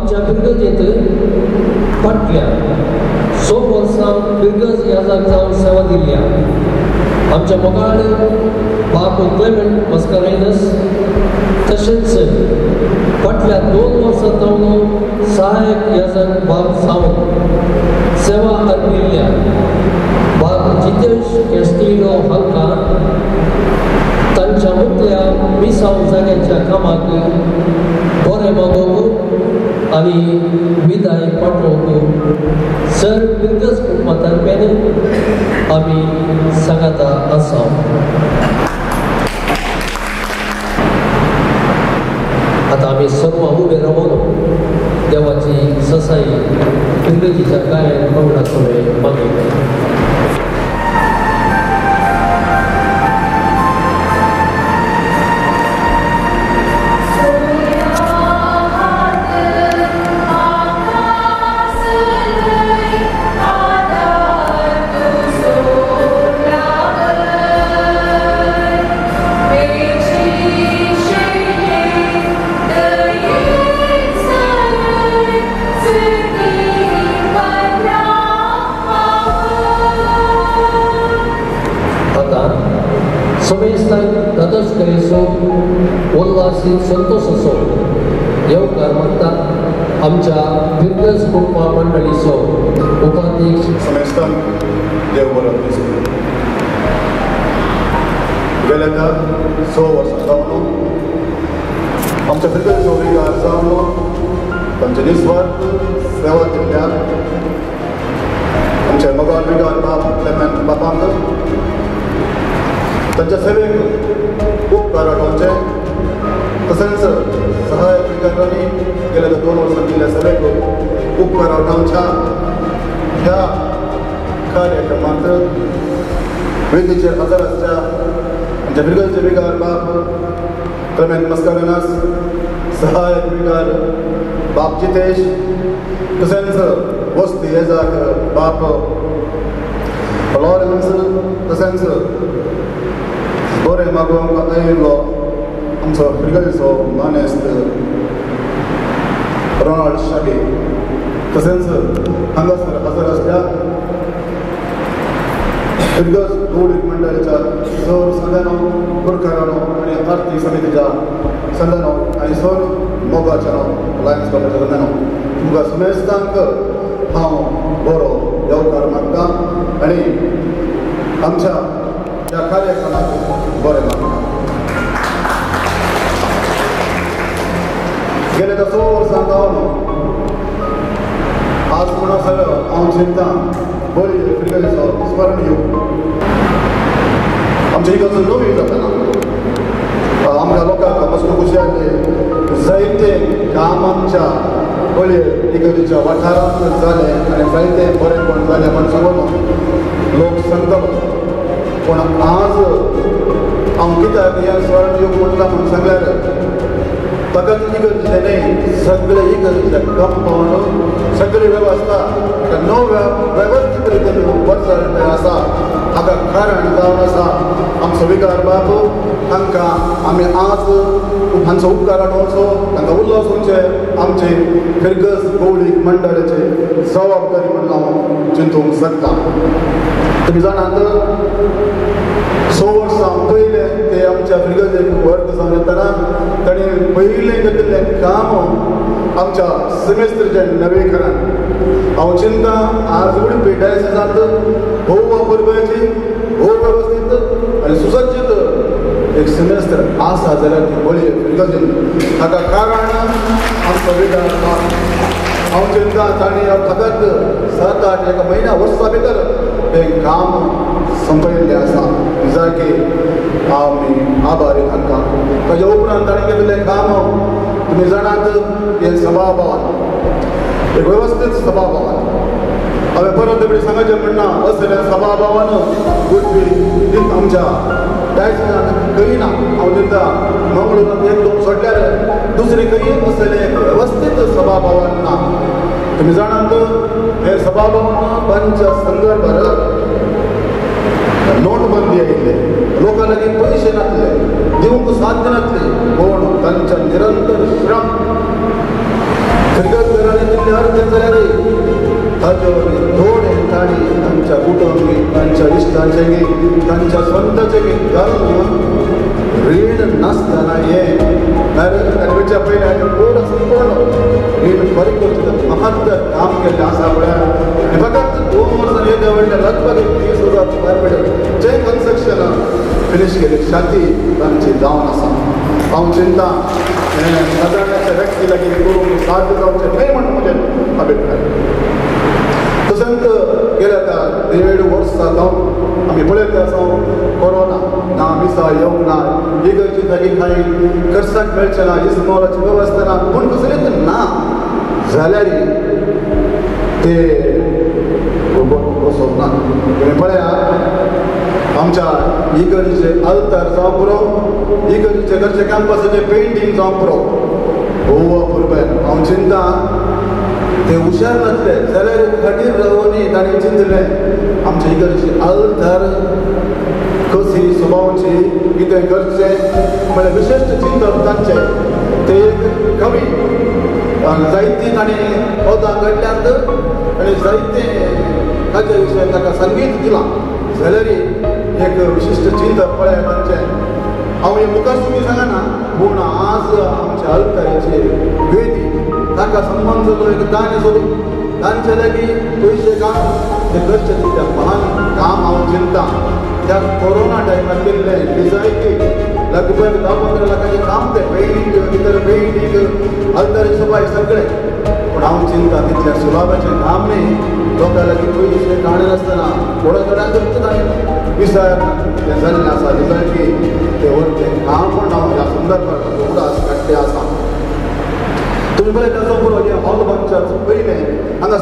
आमच्या बिरगजेंत फाटल्या 100 वर्सां बिरगज ह्या जागेवर सेवा दिल्या. आमच्या मोगाळ बाब क्लेमेंट मस्कारेनस तशेंच फाटल्या 2 वर्सां जावन सहाय्यक याजक बाब सावंत सेवा दिल्या. बाब जितेश कॅस्टेलिनो हांकां तांच्या मुखल्या मिसाव जाग्याच्या कामाक बरें मागोवंक आनी विदाय पाठोवंक सर बिरगज कुटुंबातर्फेन आमी सांगता आसा. आतां आमी सर्व उबे रावून देवाची ससाई बिरगजीच्या गायन मंगळा समेत मागयता. दादोश करेसो उल्हासीत संतोष असो येवकार म्हणटात आमच्या बिरगज कुटुंबा मंडळीचो उपाध्यक्ष समेस्तान देव बरो दिसता. गेल्या 100 वर्सां जावन आमच्या बिरगज चौरीकार जावन तांचे निस्वार्थ सेवा दिल्या. आमचे मोगाळ बिगार बाब क्लेमेंट बाबांक तांच्या सेवेक उपकार आठोवचे. तशेंच सहाय्यक विद्यार्थ्यांनी गेल्या 2 वर्सां केल्ल्या सेवेक उपकार आठोवच्या ह्या कार्यक्रमांत वेदीचेर हजर आसच्या आमच्या बिरगजचे विकार बाब क्लेमेंट मस्कारेनस, सहाय्यक विकार बाब जितेश, तशेंच वस्ती येजाक बाब लॉरेन्स, तशेंच बरें मागोवंक आयिल्लो आमचो बिरगजीचो मानेस्त रोनाल्ड शाबी, तशेंच हांगासर हजर आसल्या बिरगज गौडीक मंडळाच्या सर संदानो पुरकारानो आनी आरती समितीच्या संदानो आनी सर मोगाच्या लायन्स क्लबाच्या संदानो तुमकां समेस्तांक हांव बरो येवकार मागतां आनी आमच्या ह्या कार्यक्रमाक बरें मागता. गेल्या 100 वर्सां जावन आज म्हणसर हांव चिंतां बरी बिरगजीचो स्मरण येवं. आमच्या ही गजाल नवी जाताना आमच्या लोकांक बसून खुशी आसली. जायते काम आमच्या बळी बिरगजीच्या वाठारांत जाले आनी जायते बरेपण जालें म्हण सांगून लोक सांगता. पूण आज हांव कित्याक हें स्मरण येवंक म्हणटा म्हूण सांगल्यार फकत इगर्जेचें न्हय, सगळे इगर्जेचे कंपावंड, सगळी वेवस्था नव्या वेवस्थीत रितीन वर्सळ आसा. हाका कारण जावन आसा आमचो विकार बाब. तांकां आमी आज हांचो उपकार आठोवचो, तांकां उल्हासूंचे आमचे बिरगज गौडीक मंडळाचे जबाबदारी म्हणून हांव चिंतूंक शकता. तुमी जाणात 100 वर्सां पयलें ते आमच्या बिरगजेक वर्ग जावन येतना ताणें पयलें केल्लें काम आमच्या सेमेस्टरचें नवेकरण. हांव चिंतां आज उडपी डायसिसांत भोव वापरपाची भोव वेवस्थीत आनी सुसज्जीत एक सेमेस्टर आसा जाल्यार बळी बिरगजीन हाका कारण आमचो विकार बाब. हांव चिंतां ताणें फकत 7-8 एका म्हयन्या वर्सां भितर तें काम संपयल्लें आसा. जाके आमी आभारी तांकां. ताच्या उपरांत ताणें केल्लें काम तुमी जाणात हें सभाभवन, एक वेवस्थीत सभाभवन. हांवें परत एबडी सांगचें म्हणना असलें सभाभवन उडपी आमच्या डायसिसांत खंय ना. हांव चिंतां मंगळूरांत 1-2 सोडल्यार दुसरे खंय असलें व्यवस्थीत सभाभवन ना. तुमी जाणात हें सभाभवन पंच संदर्भात नोटबंदी आयिल्ले, लोकां लागीं पयशे नासले, दिवंक साध्य नासले, पूण तांच्या निरंतर श्रम बिरगज केल्लें आसा म्हळ्यार फकत 2 वर्सांनी येद्या व्हडल्या लगभग 30,000 स्क्वेअर मिटर जे कन्स्ट्रक्शन फिनिश केले शाती तांची जावन आसा हांव चिंता सादारणाच्या व्यक्ती लागीं करून साध्य जावचें न्हय म्हण म्हजें अभिप्राय तशेंच गेल्या त्या 1.5 वर्सां जावन आमी पळयत आसा कोरोना ना मिसा येवंक ना इगर्जी जागी कांय करसाक मेळचें ना इस्मोलाची वेवस्था ना पूण कसलेंच ना जाल्यार ते वचोंक ना तुमी पळयात आमच्या इगर्जीचे अल्तर जावं पुरो इगर्जीचे घरचे कॅम्पसाचे पेंटींग जावं पुरो भोव अपुरबाय हांव चिंता ते हुशार नासले जाल्यार खाटीर रावोनी ताणें चिंतलें आमच्या इगर्जीचे अल्तर कशी स्वभावाची कितें करचें म्हळ्यार विशिश्ट चिंतप तांचें ते एक कवी जायतीं ताणें पदां घडल्यांत आनी जायते ताचे विशय ताका संगीत दिलां जाल्यार एक विशिश्ट चिंतप पळय तांचें हांव हे मुखार तुमी सांगना पूण आज आमच्या अल्तराची वेदी ताका संबंद जो एक दान सोडून तांचे लागीं पयशे काम ते करचें तितलें महान काम हांव चिंता त्या कोरोना टायमार केल्लें डिजायनी लगभग 10-15 लाखांचें काम तें पेंटींग भितर पेंटींग अल्तरी सफाई सगळें पूण हांव चिंता तितलें सुलाभाचें काम न्ही लोकां लागीं पयशे काडे नासतना थोड्या थोड्यांक ताणें विचार तें जाल्लें आसा डिजायनी ते व्हरतें काम म्हण हांव ह्या संदर्भांत उगडास काडलें आसा तुमी पळय ताचो पुरो हे हॉल बांदच्याच पयलें हांगा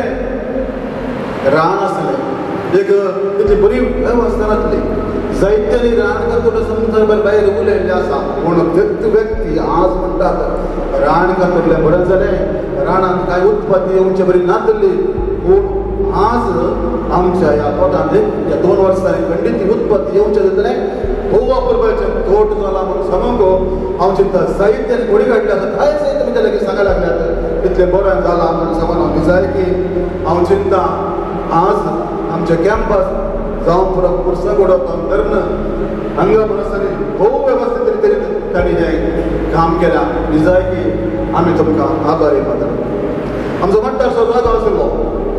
सगळें रान आसलें एक तेची बरी वेवस्था नासली जायत्यांनी रान करतलो संदर्भार भायर उलयल्लें आसा पूण तेच व्यक्ती आज म्हणटात रान करतलें बरें जालें रानांत कांय उत्पत्ती येवची बरी नासली पूण आज आमच्या ह्या पोटांत ह्या 2 वर्सांनी खंडीत उत्पत्ती येवचें जातलें भोव अपुरबायेचें तोट जाला म्हूण सांगूंक हांव चिंता जायत्यांनी घोडी काडल्या आसा कांय जायते तुमच्या लागीं सांगा लागल्यात इतलें बरें जालां म्हूण सांगून हांव विजायकी हांव चिंता आज आमचे कॅम्पस जावं पुरो पुरसां घडोवपाक धर्न हांगा म्हणसर भोव वेवस्थीत रितीन तांणी हें काम केलां विजायकी आमी तुमकां आभारी मानतात आमचो मट्टारचो जागो आशिल्लो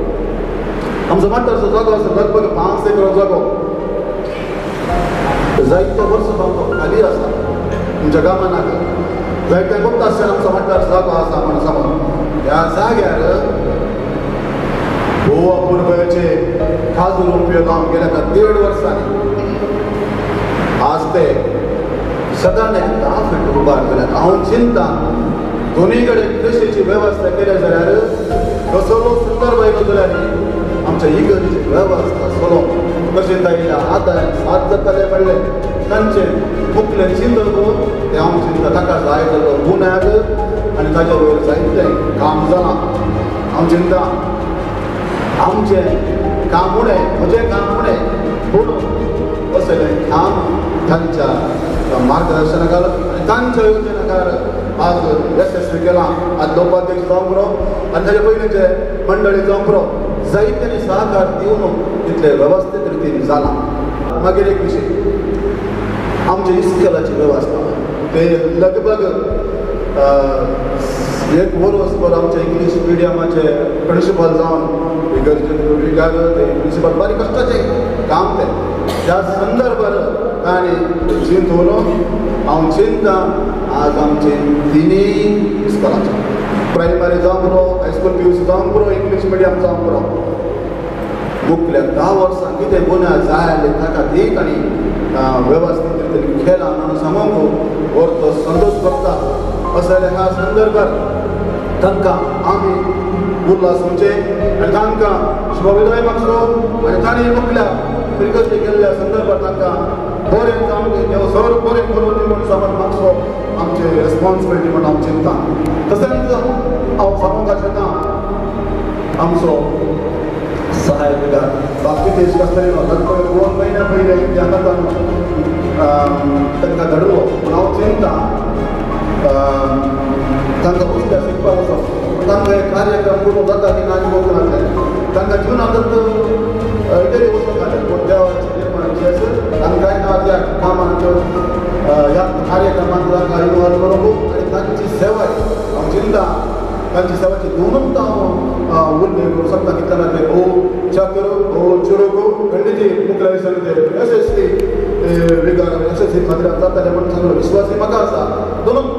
लगभग 5 एकर जागो जायते वर्सां जावन खाली आसा तुमच्या गांवांत जायते खूब तासच्यान आमचो मट्टार जागो आसा म्हण सांगून ह्या जाग्यार भोव अपुरबायेचे काजू रोंपयो लावन गेल्या 1.5 वर्सांनी आज ते सदांच 10 फीट उबार केल्यात हांव चिंता दोनी कडेन कृषीची वेवस्था केल्या जाल्यार कसलो सुंदर बायलो जाल्यार आमच्या इगर्जीची वेवस्था सोलो कशें तायल्या आदार साथ जाताले म्हणलें तांचें मुखलें चिंतप तें हांव चिंता ताका जाय जालो गुन्याक आनी ताच्या वयर जायतें काम जालां हांव चिंता आमचें काम उणें म्हजें काम उणें पूण असलें काम तांच्या मार्गदर्शनाखाल आनी तांच्या योजनेखाल आज यशस्वी केलां आज लोकाध्यक्ष जावं पुरो आनी ताचे पयलींचे मंडळी जावं पुरो जायत्यांनी सहकार दिवन तितले वेवस्थीत रितीन जालां मागीर एक विशय आमच्या इस्कॉलाची वेवस्था ते लगभग 1 वर्स आमच्या इंग्लीश मिडियमाचे प्रिन्सिपल जावन ते प्रिन्सिपल बारी कश्टाचें काम तें त्या संदर्भार ताणें चिंतून हांव चिंता आज आमचे तिनूय इस्कॉलाचे प्रायमरी जावं पुरो हायस्कूल PUC जावं पुरो इंग्लीश मिडियम जावं पुरो मुखल्या 10 वर्सां कितें गुन्या जाय आसले ताका ती ताणीं वेवस्थीत रितीन केलां म्हणून सांगूंक व्हरतो संतोश करता असले ह्या संदर्भार तांकां आमी उल्हास म्हणचे आनी तांकां शुभविदाय मागचो आनी तांणी मुखल्या क्रिकेटी केल्ल्या संदर्भात तांकां बरें जावन देव सर बरें करून दी म्हूण सांगून मागचो आमचे रेस्पॉन्सिबिलिटी म्हूण हांव चिंता तशेंच हांव सांगूंक शकता आमचो सहाय्यकार जितेश कास्तेलिनो लगभग 2 म्हयन्या पयलीं त्या खातान तांकां धाडलो पूण हांव चिंता तांकां पुस्तकां शिकपाक वचप तांकां हे कार्यक्रम करून जाता की ना वचनातले तांकां जिवनांत इतरी वचूंक जालें पूण देवाचें निर्माण विशेश तांकांय ना त्या कामांत ह्या कार्यक्रमांत तांकां इनवॉल्व करप आनी तांची सेवा हांव चिंता तांची सेवाची दोनूच हांव उल्लेख करूं शकता की ताणें भोव चक्र भोव चुरुकू खंडीची मुखार सांगते यशस्वी विकार यशस्वी खात्यार जाताले म्हणून सांगलो विश्वासी म्हाका आसा दोनूच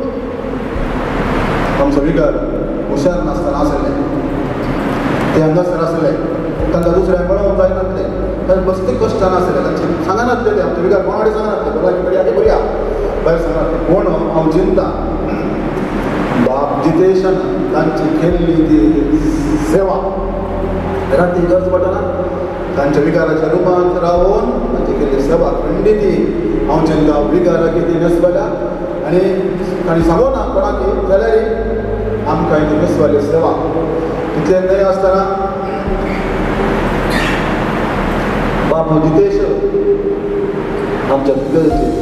आमचो विकार हुशार नासतना आसले ते हांगासर आसले तांकां दुसऱ्यांक कळोवंक जायनासले तांचे बसते कश्टान आसले तांचे सांगनासले ते आमचे विकार कोणाकडेन सांगनासले भलायकी बरी आनी बरी भायर सांगनासले पूण हांव चिंता बाप जितेशान तांची केल्ली ती सेवा राती गरज पडना तांच्या विकाराच्या रुपांत रावून तांची केल्ली सेवा खंडीती हांव चिंता विकाराक कितें नेसवल्या आनी तांणी सांगूं ना कोणाक जाल्यार आमकां ती नेसवाली सेवा तितलें न्हय आसतना बापू जितेश आमच्या गरजे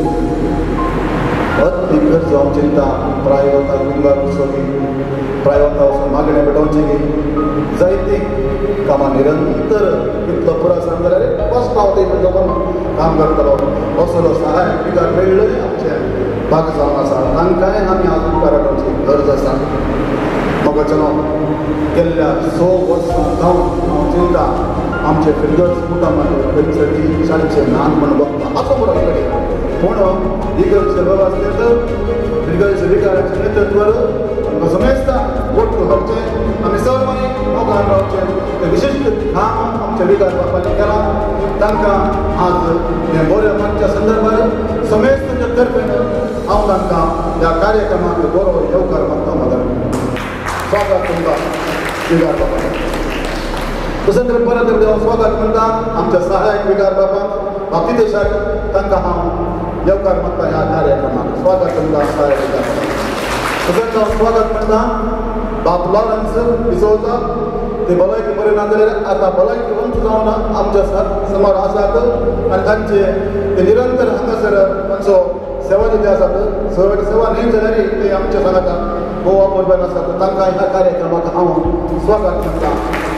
गरज हांव चिंता प्रायवताक विंगार वचोंकी प्रायवता वचून मागणे पेटोवचे की जायती कामां निरंतर इतलो पुरो आसा जाल्यार फस्ट हांव थंय जमून काम करतलो असलो सहाय विकार मेळ्ळें आमचे भाग जावन आसा तांकांय आमी आज उपकार करची गरज आसा म्हाका चलो गेल्ल्या 6 वर्सां जावन हांव चिंता आमचे फिल्डर्स कुटुंबांत खंयसरी शाळेचे ल्हानपण बघता असो बरो कडेन पूण इगर्जे वेवस्थेंत फिल्डर्स विकाराचें नेतृत्व आमकां समेस्ता वोट घालचें आमी सर्वांनी मोगान रावचें तें विशिश्ट काम आमच्या विकार बापायन केलां तांकां आज हे बऱ्या मानच्या संदर्भात समेस्तांच्या तर्फेन हांव तांकां ह्या कार्यक्रमाक बरो येवकार मागता मागता स्वागत तुमकां विकार बापायन तसंच परत हांव स्वागत म्हणटा आमच्या सहायक विकार बापाक बापी देशाक तांकां हांव येवकार मागता ह्या कार्यक्रमाक स्वागत तुमकां सहायक विकार तसंच हांव स्वागत म्हणटा बाप लॉरन्स डिसोजा ते भलायकी बरें ना जाल्यार आतां भलायकी वंच जावन आमच्या समोर आसात आनी तांचे ते निरंतर हांगासर तांचो सेवा जिते आसात चड सेवा न्हय जाल्यार ते आमच्या सांगाता गोवा बरोबर आसात तांकां ह्या कार्यक्रमाक हांव स्वागत म्हणटा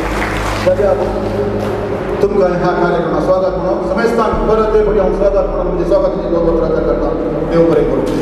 तुमकां ह्या कार्यक्रमाक स्वागत म्हणून समेस्तान परत एक फावटी हांव स्वागत म्हणून म्हणजे स्वागताची दोन वत्रां करता देव बरें करूं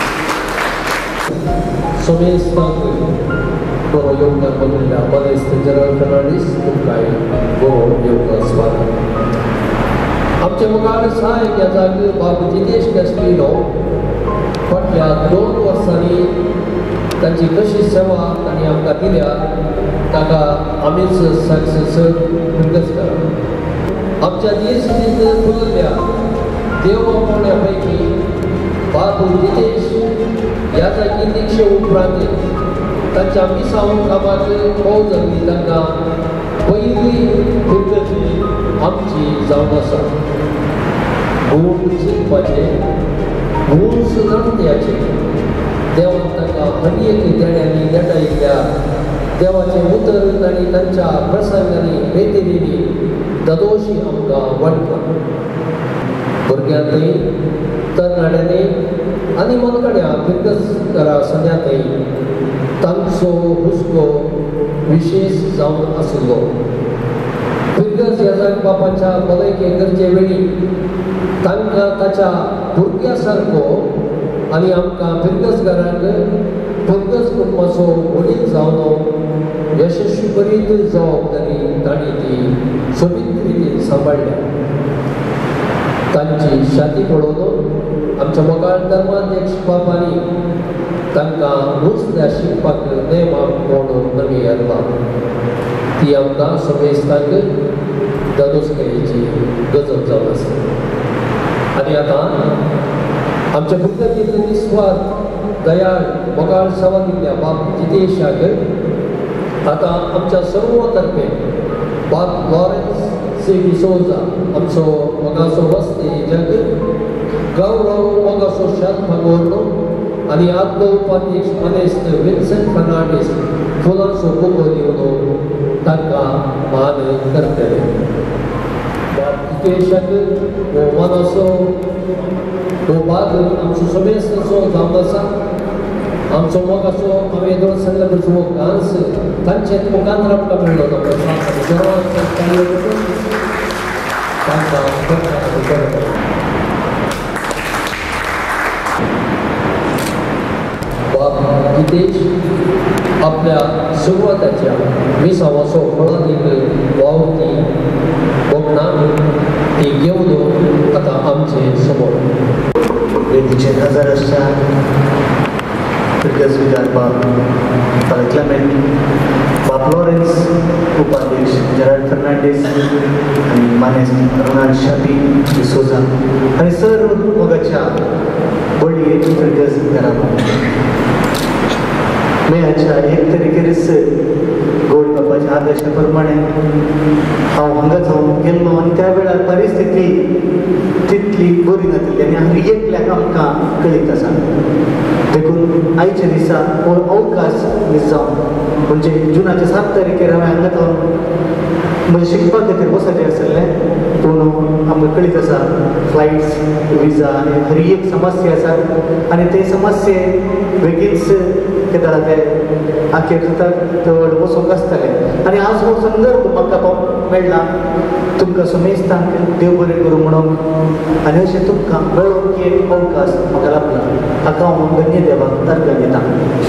समेस्तांक बरो योगदान बदलिल्ल्या मनेस्त जनरल फर्नांडीस तुमकांय बरो योगदान स्वागत आमचे मुखार सहायक याजाक बाबू जितेश कॅस्टेलिनो फाटल्या 2 वर्सांनी तांची कशी सेवा तांणी आमकां दिल्या ताका आमीच सक्सेस फिरगस करा आमच्या देशनीत फुलल्या देवपण्या पैकी बाबू जितेश ह्या जागी निक्षे उपरांत तांच्या मिसांव कामाक भोव जाल्ली तांकां पयली फिरगती आमची जावन आसा गूण शिकपाचे गूण सुदारण्याचे देवान तांकां आनी एक देण्यांनी देटायिल्ल्या देवाचे उतर तांणी तांच्या प्रसंगांनी बेतेरींनी ददोशी आमकां वाडटा भुरग्यांनी तरणाट्यांनी आनी मनगड्या फिरगसकारा सगळ्यांतय तांचो हुस्को विशेश जावन आशिल्लो फिरगस याजाक बापाच्या भलायके गरजे वेळी तांकां ताच्या भुरग्या सारको आनी आमकां फिरगसकारांक फिरगस कुटुंबाचो वडील जावन यशस्वी बरीत जबाबदारी तांणी ती सोबीत रितीन सांबाळल्या तांची शाती पळोवन आमच्या मोगाळ धर्माध्यक्ष बापांनी तांकां नुस्त्या शिकपाक नेमाक कोण नवी येता ती आमकां समेस्तांक दादोसकायेची गजब जावन आसा आनी आतां आमच्या भुरग्यांनी निस्वार्थ दयाळ मोगाळ सेवा दिल्ल्या बाप जितेशाक आतां आमच्या सर्व तर्फे बाप लॉरन्स सी डिसोजा आमचो मोगाचो वस्ती जग गौरव मोगाचो शांत भागोरलो आनी आदलो उपाध्यक्ष मनेस्त विन्सेंट फर्नांडीस फुलांचो बुको दिवन तांकां मान करतले बाप जितेशाक हो मानाचो हो भाग आमचो समेस्तचो जावन आसा आमचो मोगाचो हांवें दोन सांगल्याचो हो गांस तांचे मुखार आमकां मेळ्ळो बाप जितेश आपल्या सुरुवाताच्या 20व्या सोहळ्यात वावती बघणार ती घेऊन आता आमचे समोर वेदीचे हजाराच्या फिरगस विचारपाक क्लेमेंट बाप लॉरेन्स उपाध्यक्ष जेराड फर्नांडीस आणि मानेस रोनाल्ड शापी डिसोजा आणि सर्व मोगाच्या बळी फिरगस विचारपाक मेळाच्या एक तरीकेस गोड बापाच्या आदेशा प्रमाणे हांव हांगा जावन गेल्लो आनी त्या वेळार परिस्थिती तितली बरी नासली आनी हांव एकल्याक आमकां कळीत आसा देखून आयच्या दिसा अवकाश मिस जावन म्हणजे जुनाच्या 7 तारखेर हांवें हांगा जावन म्हणजे शिकपा खातीर वचचें आसलें पूण आमकां कळीत आसा फ्लायट्स विजा आनी हर एक समस्या आसा आनी ते समस्ये बेगीनच कितें जाता ते आखेर चड वचूंक आसतलें आनी आज हो संदर्भ म्हाका मेळ्ळा तुमकां सुमेस्तांक देव बरें करूं म्हणून आनी अशें तुमकां मेळो की एक अवकाश म्हाका लाभला हाका हांव धन्य देवाक अर्घ दितां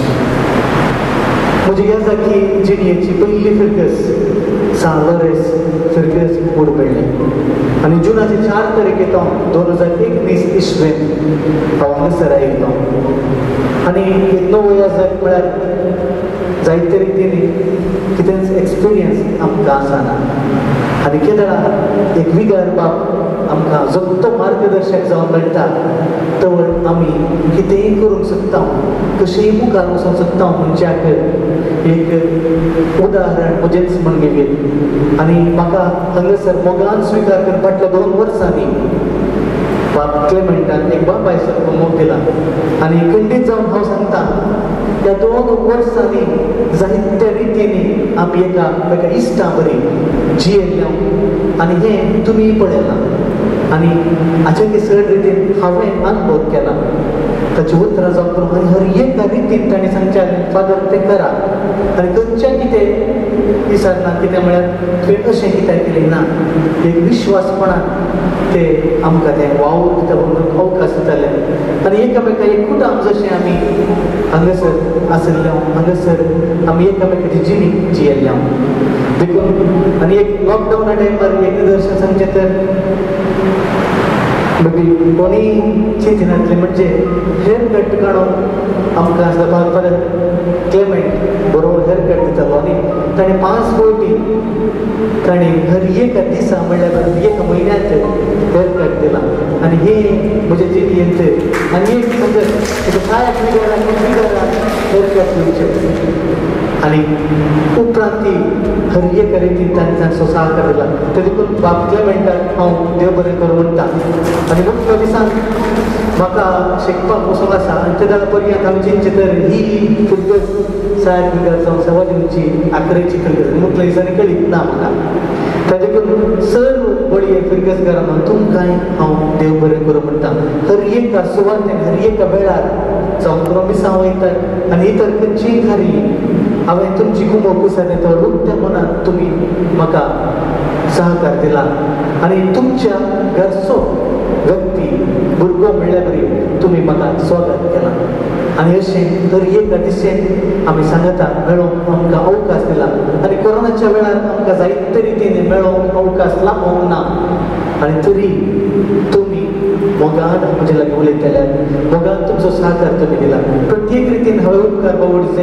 म्हजी ह्या जागी जिणेची पयली फिरगस सान लॉरेन्स फिरगस मोडूबेळे आनी जुनाचे 4 तारखेर 2019 इस्वेंत हांव हांगासर आयिल्लो आनी एक नवो याजक म्हळ्यार जायते रितीन कितेंच एक्सपिरियन्स आमकां आसना आनी केदार एक विगार बाप आमकां जगतो मार्गदर्शक जावन मेळटा तर आमी कितेंय करूंक शकता कशेंय मुखार वचूंक शकता मनशाक एक उदाहरण म्हजेंच म्हण घेतलें आनी म्हाका हांगासर मोगान स्विकार करपाटल्या 2 वर्सांनी बाप क्लेमेंटान एक बापायसारको मोग दिला आनी खंडीत जावन हांव सांगता त्या 2 वर्सांनी जायत्या रितींनी आमी एका इश्टां बरी जियेल्ल्या आनी हें तुमी पळयलां आनी हाचे दिसर रितीन हांवें अनुभव केला ताची उतरां जावन करून आनी हर एका रितीन ताणें सांगचें फादर तें करा आनी खंयचें कितें विसरना कितें म्हळ्यार तुवें अशें कितें केलें ना एक विश्वासपणान ते आमकां तें वावर दिता म्हणून अवकाश दिताले आनी एकामेका एकूटाक जशें आमी हांगासर आशिल्ले हांगासर आमी एकामेकाची जिणी जियेल्ल्या देखून आनी एक लॉकडावना टायमार एक निदर्शन सांगचें तर कोणी चिंतिनातले म्हणजे हेअर कट काडून आमकां परत क्लेमेंट बरो हेअर कट दितालो आनी ताणें 5 फावटी ताणें हर एका दिसा म्हणल्यार एका म्हयन्यांत हेअर कट दिला आनी हे म्हजे जिणेंत आनी एक म्हणजे काय हेअर कट दिवचें आनी उपरांत ती हर एका रितीन तांणी सहकार दिला ते देखून बाप क्लेमेंटाक हांव देव बरें करूं म्हणटा आनी मुख्य दिसान म्हाका शिकपाक वचूंक आसा आनी ते जाल्या पर्यंत हांवें चिंतचें तर ही फिरगस 7 फिरगस जावं 7 दिवची 11ची फिरगस मुख्य दिसांनी कळीत ना म्हाका ताजे करून सर्व बळी फिरगसकारांक तुमकांय हांव देव बरें करूं म्हणटा हर एका सुवातेन हर एका वेळार जावं करून मिसां वयतात आनी इतर खंयचीय खारी हांवें तुमची कुमक कुसारी तो लुकत्या मनात तुमी म्हाका सहकार दिला आनी तुमच्या घरचो व्यक्ती भुरगो म्हणल्या बरी तुमी म्हाका स्वागत केलां आनी अशें दर एका दिशेन आमी सांगता मेळोवंक आमकां अवकाश दिला आनी कोरोनाच्या वेळार आमकां जायते रितीन मेळोवंक अवकाश लाभोवंक ना आनी तरी तुमी मोगान म्हजे लागीं उलयतल्यार मोगान तुमचो सहकार तुमी दिला प्रत्येक रितीन हांवें उपकार बावडचे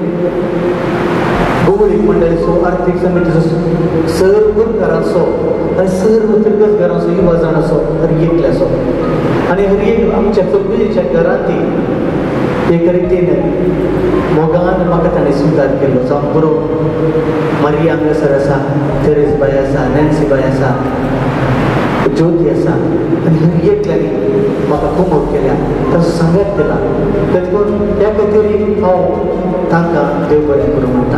भौगोलीक मंडळीचो आर्थीक समितीचो सर्व गुरकारांचो आनी सर्व फिरगसकारांचो युवा जाणांचो हर एकल्याचो आनी हर एक आमच्या सगळीच्या घरांती एक रितीन मोगान म्हाका ताणें स्विकार केलो जावं बरो मारिया हांगासर आसा तेरेस बाय आसा नॅन्सी बाय आसा ज्योती आसा आनी हर एकल्यानी म्हाका कुमक केल्या ताचो सांगात केला देखून ह्या खातीर हांव तांकां देव बरें करूं म्हणटा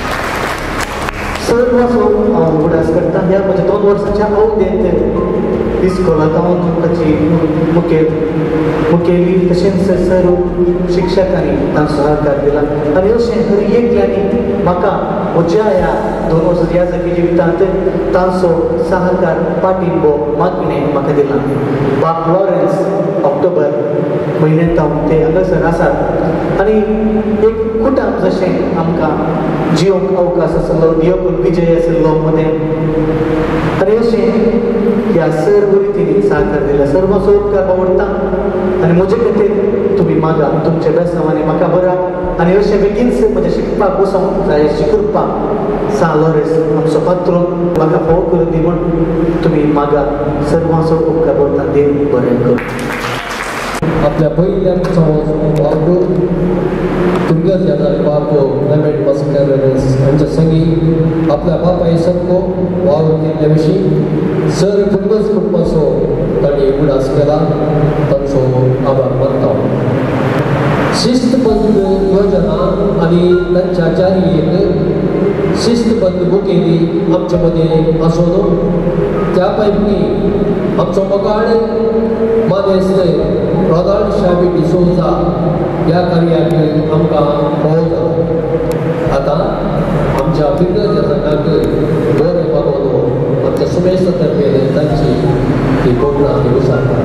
सर्वांचो हांव उडास करता ह्या म्हज्या 2 वर्सांच्या अवधेंत इस्कोलांत हांव तुमची मुखेली तशेंच सर्व शिक्षकांनी तांचो सहकार दिला आनी अशें हर एकल्यांनी म्हाका म्हज्या ह्या 2 वर्सां याजकी जिवितांत तांचो सहकार पाठिंबो मागणें म्हाका दिला. बाब लॉरेन्स ऑक्टोबर म्हयन्यांत ते हांगासर आसात आनी एक कुटाम जशें आमकां जियोंक अवकाश आसलो दियोकून विजय आशिल्लो मदें आनी अशें ह्या सर्व रितींनी सहकार दिला. सर्वांचो उपकार आवडटा आनी म्हजे खातीर तुमी मागा तुमच्या बेसांवांनी म्हाका बरा आनी अशें बेगीनच म्हजें शिकपाक बसोंक जाय शिकूरपाक सा लॉरेन्स आमचो पात्रो म्हाका फोव करून दी म्हण तुमी मागा. सर्वांचो उपकार आवडटा. देव बरें कर. आपल्या पहिल्याचो वावडो तुमगेच येता बाबो क्लेमेंट मास्कारेन्हास हांच्या संगी आपल्या बापाय सारको वावर केल्ले भशेन सर तुमगेच कुटुंबाचो तांणी उगडास केला तांचो आभार मानता. शिस्तबद्ध योजना आनी तांच्या जारीयेक शिस्तबद्ध मुखेली आमचे मदें आसून त्या पैकी आमचो मोगाळ मानेस्त रोनाल्ड शाबी डिसोजा ह्या कार्याक आमकां फोव जाता. आतां आमच्या पिंगर जनाक बरें मागोवन आमच्या सुमेस्त तर्फे तांची ही कोंकणा दिवसांता.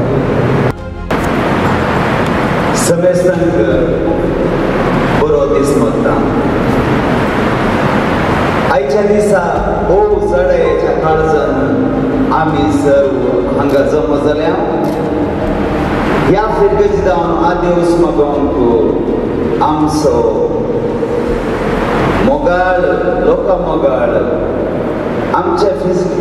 समेस्तांक बरो दीस मागता. आयच्या दिसा भोव चडयेच्या काळजान आमी सर्व हांगा जमा जाल्या. ह्या फिरगेची जावन आदेवस मागोवंक आमचो मोगाळ लोकां मोगाळ आमच्या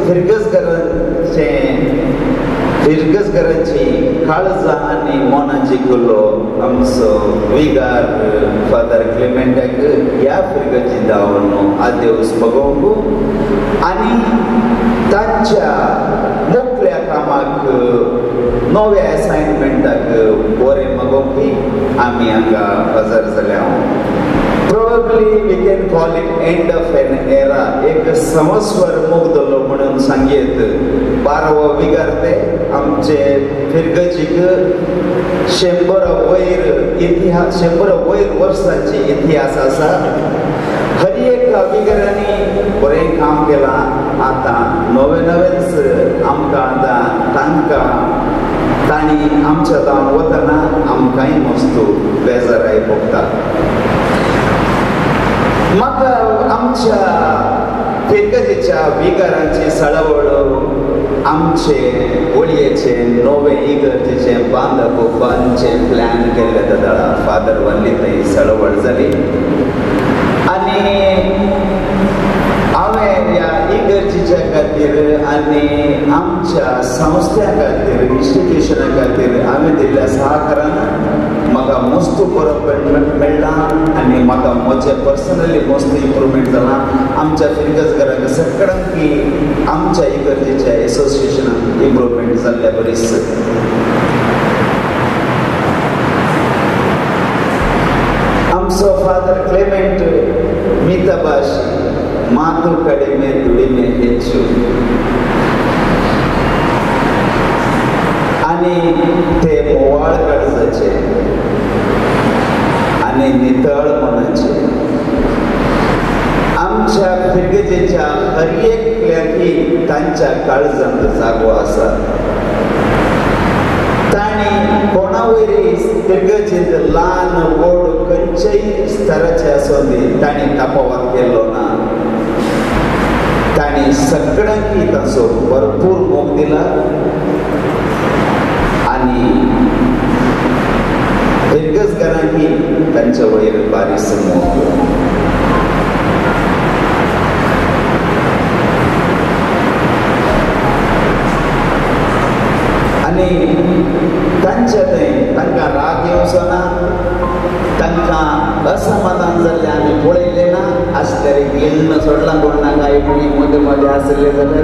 फिरगसगरांची काळजां आनी मोनाची कुलो आमचो विगार फादर क्लेमेंटाक ह्या फिरगेची जावन आदेवस मागोवंक आनी तांच्या मुखल्या कामाक नव्या असायनमेंटाक बरें मागोवपी आमी हांगा हजर जाल्या. Probably we can call it end of an era. एक संवत्सर मोगदलो म्हणून सांगयेत. 12वो विगार ते आमचे फिरगजीक 100 वयर वर्सांची इतिहास आसा. हर एक विगारांनी बरें काम केलां. आतां नवेच आमकां आतां तांणी आमच्या जावन वतना आमकांय मस्तू बेजाराय भोगता. म्हाका आमच्या फिरगजेच्या विगारांची सळवळ आमचे होळयेचे नवे इगर्जेचे बांदचे प्लॅन केल्ले दादा फादर वल्ली थंय सळवळ जाली आनी हांवें ह्या इगर्जेच्या खातीर आनी आमच्या संस्था खातीर इन्स्टिट्यूशना खातीर हांवें दिल्ल्या सहकारान म्हाका मस्त बरो मेळ्ळा आनी म्हाका म्हजें पर्सनली मस्त इम्प्रूवमेंट जालां. आमच्या फिरगजगराक सगळ्यांक की आमच्या इगर्जेच्या एसोसिएशनान इम्प्रूवमेंट जाल्ल्या बरीच. आमचो फादर क्लेमेंट ಮಿತಭಾಷೆ ಮಾತು ಕಡಿಮೆ ದುಡಿಮೆ ಹೆಚ್ಚು आणि ते मोवाळ काळजाचे आणि नितळ मनाचे आमच्या फिरगजेच्या हर एकल्याकी तांच्या काळजांत जागो आसा. ताणी कोणावरी फिरगजेंत ल्हान व्हड खंयच्याय स्तराचे आसूं दी ताणी तापोवप केल्लो ना. ताणी सगळ्यांकी ताचो भरपूर मोग दिला आणि फिरगजकारांनी तांच्या वयर बारीक मोग आणि तांच्या थंय तांकां राग येवचो ना, तांकां असमाधान जाल्लें आमी पळयलें ना. आसल्यार येल्ल सोडलां कोणा कांय कोणी मदें मदें आसले जाल्यार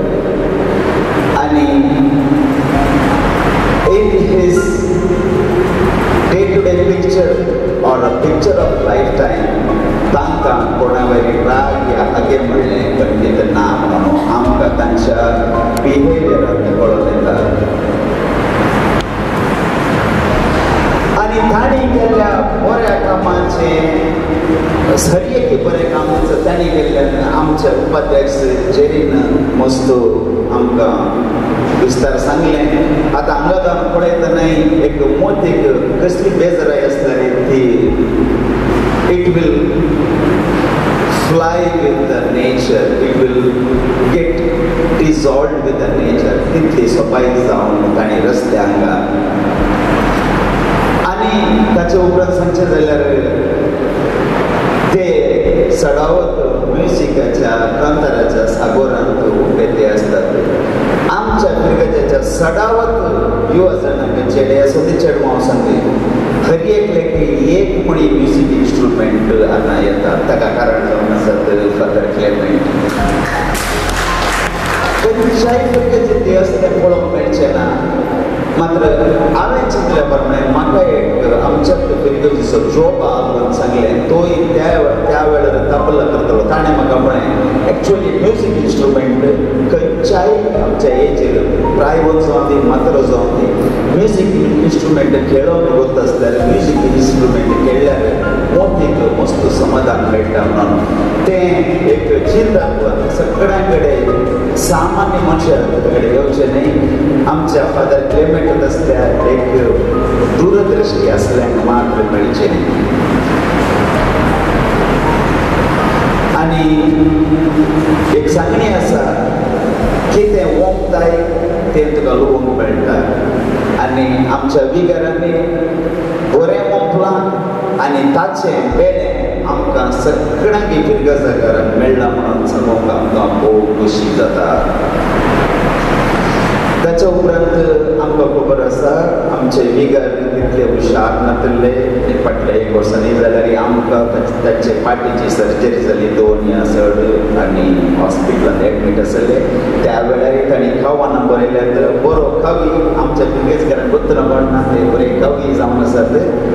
आनी in his day-to-day picture or a picture of lifetime तांकां कोणा वयली राग या हागे म्हणलें खंडीत ना म्हणून आमकां तांच्या बिहेवियरांत कळून येता. सरिये बरें काम तांणी केल्ल्यान आमच्या उपाध्यक्ष जेरीन मस्त आमकां विस्तार सांगलें. आतां हांगा जावन पळयतना एक मोतीक कसली बेजाराय आसताली ती it will fly with the nature, it will get dissolved with the nature. तितली सोपाय जावन तांणी रस्ते हांगा आनी ताचे उपरांत सांगचें जाल्यार ते सडावत म्युझिकाच्या कांताराच्या सागोरांत उबे ते असतात. आमच्या पिरगेच्या सडावत युवा जाणांक चेडे असो ते चेडवां हांव सांगली हर एक म्हणी म्युझिक इन्स्ट्रुमेंट आतां येतात. ताका कारण जावन आसात फादर क्लेमेंट. खंयच्याय पिरगेचे ते असते पळोवंक मेळचें ना. मात्र हांवें चिंतल्या प्रमाणे म्हाका एक आमच्या पिरगेचो जॉब आहा म्हणून सांगलें. तोय त्या वेळार तबला करतलो. ताणें म्हाका म्हळें एक्चुअली म्युझिक इन्स्ट्रुमेंट खंयच्याय आमच्या एजीर प्रायवत जावं दी मात्र जावं दी म्युझिक इन्स्ट्रुमेंट खेळोंक वत आसल्यार म्युझिक इन्स्ट्रुमेंट खेळ्ळ्यार मोतीक मस्त समाधान मेळटा म्हणून तें एक चिंतन सगळ्यां कडेन सामान्य मनशां कडेन येवचें न्ही. आमच्या फादर क्लेमेंट आसल्यार एक दूरदृश्टी आसल्यांक मात्र मेळचें. आनी एक सांगणी आसा कितें ओंकताय तें तुका लोक मेळटा. आनी आमच्या विगारांनी बरें ओंकलां आनी ताचें बेलें आमकां सगळ्यांक पिरगा जागाराक मेळ्ळां म्हणून सांगूंक आमकां खूब खुशी जाता. ताच्या उपरांत आमकां खबर आसा आमचे विगार तितले हुशार नासले. फाटल्या एक वर्सांनी जाल्यार आमकां ताचे पाटीची सर्जरी जाली 2 या चड आनी हॉस्पिटलांत एडमीट आसले. त्या वेळार तांणी खावाना बरयल्यात. बरो खावी आमच्या पिरगेचकारांक उतरां पडना ते बरे खावी जावन आसात.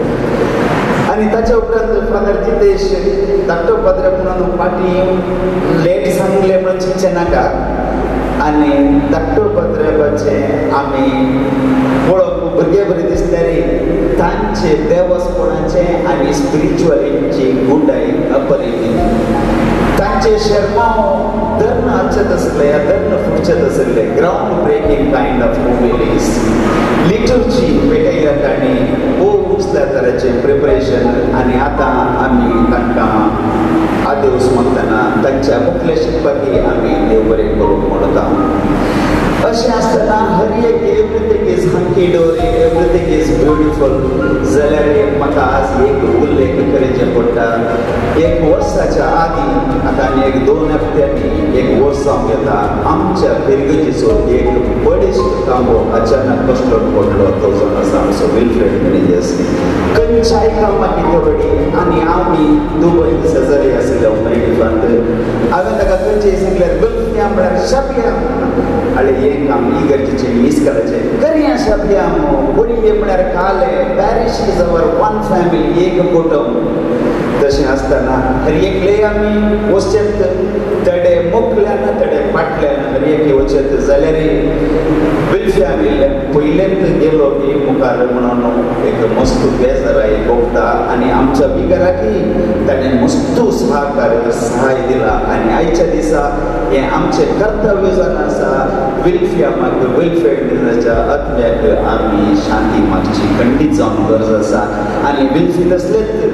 आनी ताच्या उपरांत फादर जितेश धाकटो पाद्रे म्हणून पाटी लेट सांगले म्हणून चिंतचें नाका. आनी धाकटो पाद्रेबाचें आमी पळोवंक भुरगे बरें दिसल्यार तांचे देवस्पणाचें आनी स्पिरिच्युअलिटीची गुंडाय अपरिमीत. तांचे शर्माव धर्न आचत आसले धर्न फुडचत आसले. Ground breaking kind of movies liturgy पेटयल्या तांणी खूब उसल्या तराचें प्रिपरेशन. आनी आतां आमी तांकां आदेवस मागतना तांच्या मुखले शिकपाकी आमी देव बरें करूंक म्हणटा. अशें आसतना हर एक एवरीथींग इज हंकी डोरी एवरीथींग इज ब्युटिफूल जाल्यार म्हाका आज एक उल्लेख करचें पडटा. एक वर्साच्या आदीं आतां आनी एक 2 हप्त्यांनी एक वर्स जावंक येता आमच्या पिरगेचो एक बळिश्ट कांबो अचानक कश्ट पडलो. तो जावन आसा आमचो विल्फ्रेड मेनेजेस. खंयच्याय कामाक इतोरडी आनी आमी दुबय सजरी आसले उमेदीफांत. हांवें ताका खंयचेय सांगल्यार गलफ्या म्हळ्यार शापिया आनी हें काम इगर्जेचें इस्कालाचें करया शापिया बडी म्हळ्यार खाले. Parish is our one family एक कुटुंब. तशें आसतना हर एकले आमी वचचेत तडे मोकल्यान तडे फाटल्यान हर एक वचत जाल्यार विल्फ्या पयलेंत गेलो की मुखार म्हणून एक मस्त बेजाराय भोगता. आनी आमच्या विगाराकी ताणें मस्त सहकार्य सहाय दिला. आनी आयच्या दिसा हें आमचें कर्तव्य जावन आसा विल्फ्या माग विल्फ्रेडाच्या आत्म्याक आमी शांती मागची खंडीत जावन गरज आसा. आनी विल्फी तसलेच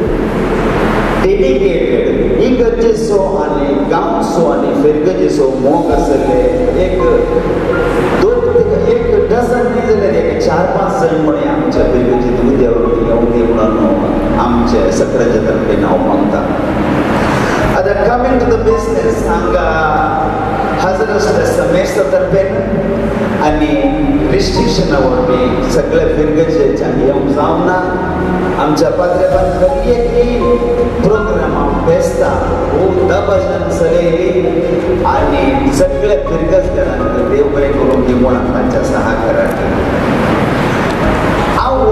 डेडिकेटेड इगर्जेचो आनी गांवचो आनी फिरगेचो मोग आसले एक डझन न्ही जाल्यार एक 4-5 जाण म्हणे आमच्या पिरगेची उद्यावर येवं दी म्हणून आमचे सगळ्याच्या तर्फेन हांव मागता. आतां कमिंग टू द बिझनेस हांगा हजर आसल्या समेस्ता तर्फेन आनी रिस्ट्रिक्शना वरवीं सगळ्या पिरगेच्यान येवंक जावना. आमच्या पाद्रेबान हर एक प्रोग्रामां फेस्तां खूब दबाजन चलयली आनी सगळ्या पिरगेचकारांक देव बरें करूंक दी म्हणून तांच्या सहकाराक हांव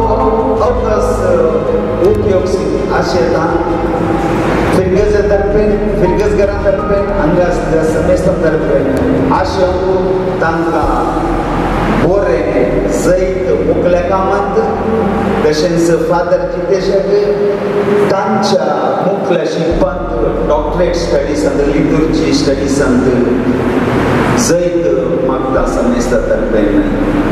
अवकाश उपयोग आशेता. फिरगेच्या तर्फेन फिरगेचकारां तर्फेन हांगा आसल्या समेस्ता तर्फेन आशेंक तांकां बोरे जैत मुकल्या कामात तशेंच फादर जितेशाक तांच्या मुखल्या शिकपांत डॉक्टरेट स्टडीसांत लिटरची स्टडीसांत जैत मागता संदेशा तर्फेन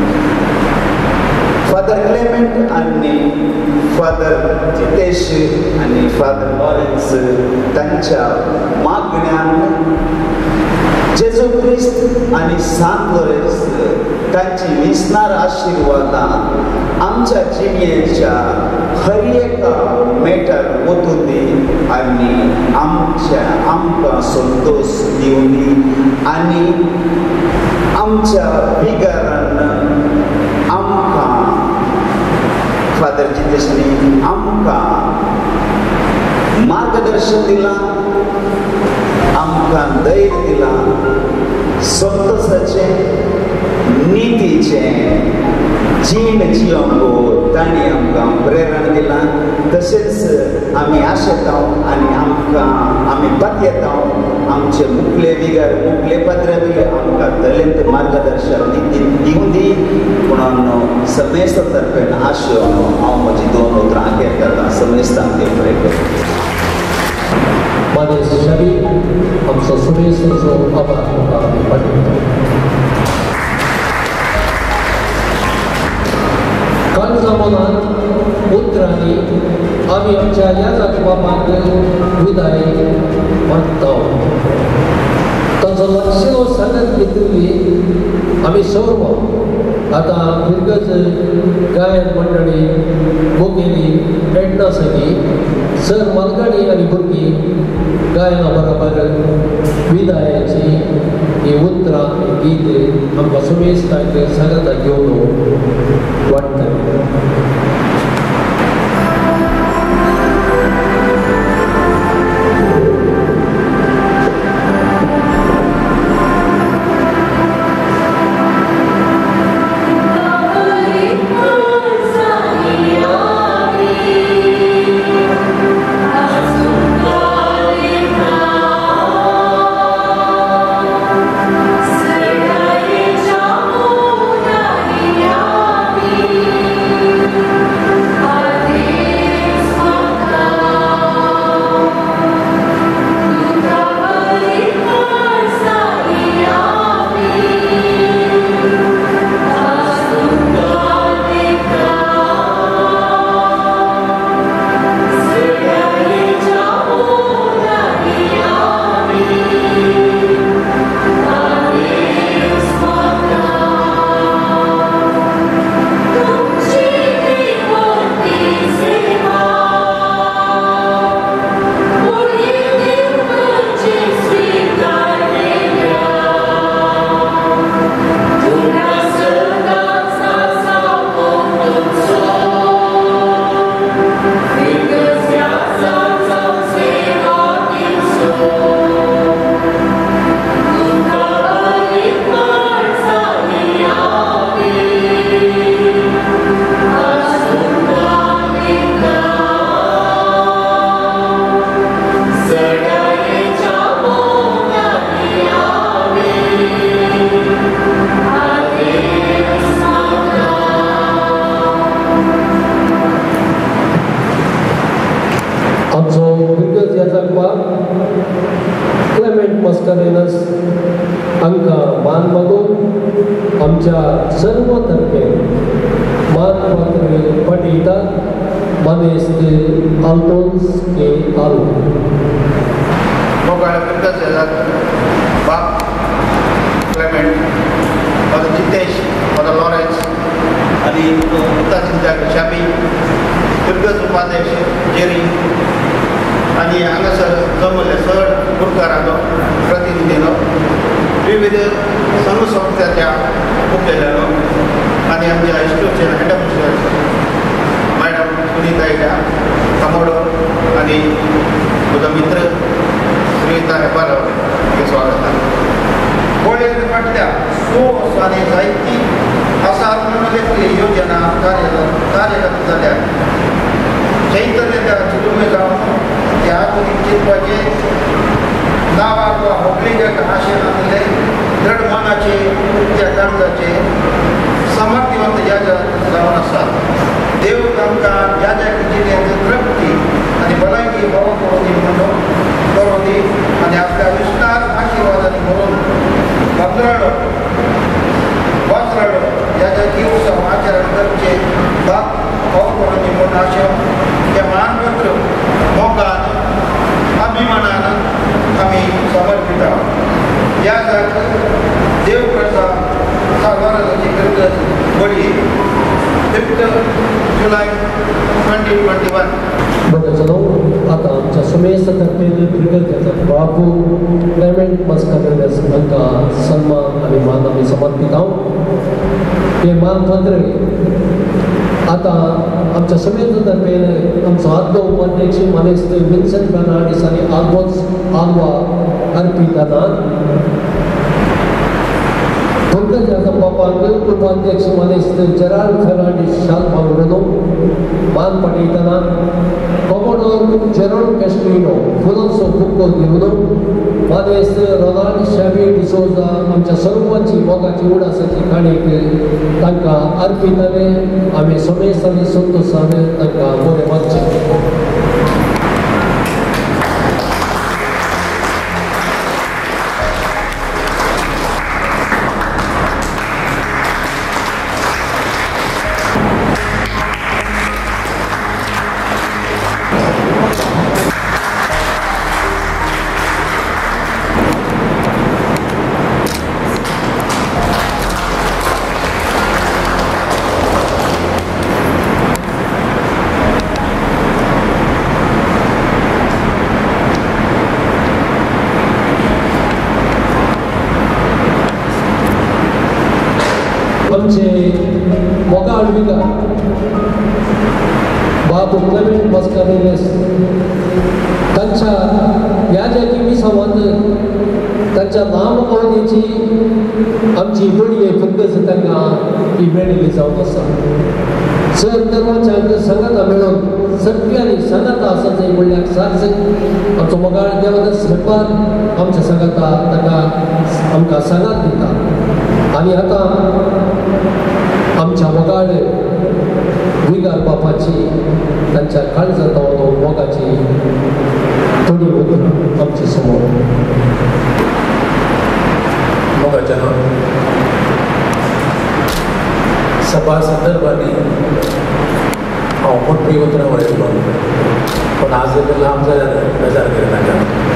फादर क्लेमेंट आणि फादर जितेश आणि फादर लॉरेन्स तांच्या मागण्यान जेजू ख्रिस्त आणि सांत लोरेन्स तांची विसणार आशिर्वादां आमच्या जिणेच्या हर एका मेटार वचून दी आनी आमकां संतोष दिवन दी आनी आमच्या बिगारान आमकां फादर जितेशांनी आमकां मार्गदर्शन दिलां आमकां धैर्य दिलां संतोषाचें नितीचें जीण जियोंक तांणी आमकां प्रेरण दिलां तशेंच आमी आशेतां आनी आमी पातयेतां आमचे मुखले विगार मुखले पात्र बी आमकां दलित मार्गदर्शन दिवन दी म्हणून समेस्त तर्फेन आशो हांव म्हजी 2 उतरां अखेर करतां समेस्तांक देव बरें करूं. मानेस शाबी आमचो समेस्तचो आभार तुमकां आमी पाठयता. काल जमान्यांत उतरांनी आमी आमच्या याजाक बापाक विदाय मागता. ताचो लक्षणो सांगत घेतिल्ली आमी सर्व आतां भुरगंच गायन मंडळी मुखेली एडना सगी सर मालगाडी आनी भुरगीं गायना बरोबर विदायाची ही उतरां गीत आमकां समेस्तांक सांगता घेवन वाडटले. क्लेमेंट मस्करेनस आमकां मान मागून आमच्या सर्व तर्फे मानपत्र पाठयता. मानेस्त आल्तोन्स के आलो बाप Clement father Jitesh father Lawrence आणि शाबी दुर्गज उपाध्यक्ष जेरी आणि हांगासर जमले चड पुरकाराचो प्रतिनिधीलो विविध संघ संस्थाच्या मुखेल्यालो आणि आमच्या इस्टोचे हेड ऑफ मॅडम सुनीता कमोडो आणि तुझा मित्र सुनीता हेबाराव हे स्वागत. कॉलेज फाटल्या 100 वर्सांनी जायती असाधारण योजना कार्यरत जाल्या. चैतन्य चिलुमे जावन त्या आधुनिक चिंतपाचे नावाक हॉबलिंगाक आशेन आणले दृढ मनाचे त्या कर्जाचे समर्थवंत याजक जावन आसात. देव तांकां याजक जिणेंत तृप्ती आनी भलायकी बरो करून दी आनी आपल्या विस्तार आशिर्वादांनी भरून भद्रडो वस्त्रडो याजकी उत्सव आचरण करचे बाप हो करून दी म्हणून आशा हे मानपत्र मोगान अभिमानान आमी समर्पित आहोत. याजक देव प्रसाद साल्वाराची गिरगत बळी 5 जुलै 2021. बघा आता आमच्या समेस्तर्फे गिरगत बाबू क्लेमेंट मस्कारेन्हस हांकां सन्मान आनी मान आमी समर्पित आहोत. हे मानपत्र आता आमच्या समेस्तर्फे आमचो आदलो उपाध्यक्ष मानेस्त विन्सेंट बेर्नार्डिस आनी आल्बोस आल्वा अर्पीत जातात. ह्याचा बापांक उपाध्यक्ष मानेस्त जेराल्ड फेर्नांडीस शाल्पावरनो मान पटयतना कॉमोडोर जेरोड कॅस्टेलिनो फुलोसो बुक्को दिवन मानेस्त रोनाल्ड शॅवी डिसोजा आमच्या सर्वांची मोगाची उडासाची काणीक तांकां अर्पीत जाले. आमी समेस्त आनी संतोशान तांकां बरें मानचें. मोगाळ विकार बाबू क्लेमेंट मस्कारेन्हस तांच्या याजकी विसावांत तांच्या नाम अवधीची आमची बडी फंगस तांकां ही मेळिल्ली जावन आसा. सर धर्माच्यांक संगता मेळोवन सत्य आनी संगता आसा जाय म्हणल्यार सारच आमचो मोगाळ देवादास सरपार आमच्या संगता ताका आमकां सांगात दिता. आनी आतां आमच्या मोगाळ विगार बापाची तांच्या काळजांत मोगाची थोडी उतरां आमचे समोर. मोगाच्या सभा संदर्भांनी हांव मोठी उतरां वळयलो पूण आज लांब जाल्यार बेजार करिनाका.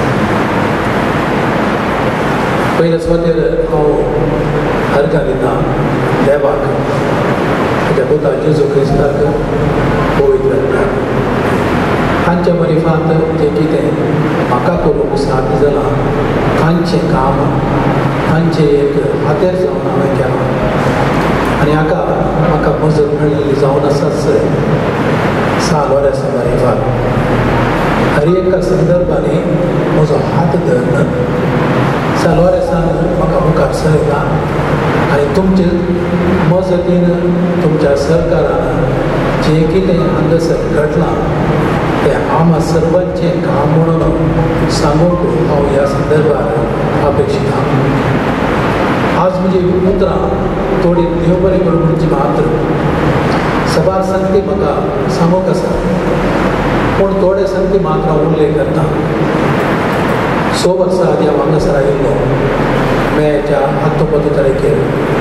पयल्या सुवातेर हांव अर्घ दिता देवाक ताच्या पुता जेजू क्रिस्ताक पवित्र करता. तांच्या मरिफांत जें कितें म्हाका करूंक साध्य जालां तांचें काम तांचें एक हातेर जावन हांवें केलां आनी हाका म्हाका मजत मेळिल्ली जावन आसाच साल वर्सां मरिफांत. हर एका संदर्भांनी म्हजो हात धरून साल वर्सान म्हाका मुखार सरयता आनी तुमचे मजतीन तुमच्या सरकारान जें कितें हांगासर घडलां तें आम्हा सर्वांचें काम म्हणून सांगूंक हांव ह्या संदर्भात अपेक्षीत आहां. आज म्हजी उतरां थोडी देव बरें करूं म्हणची मात्र सभा संगती म्हाका सांगूंक आसा पूण थोडे संगती मात्र हांव उल्लेख करता. 6 वर्सां आदी हांव हांगासर आयिल्लो मेच्या 19 तारखेर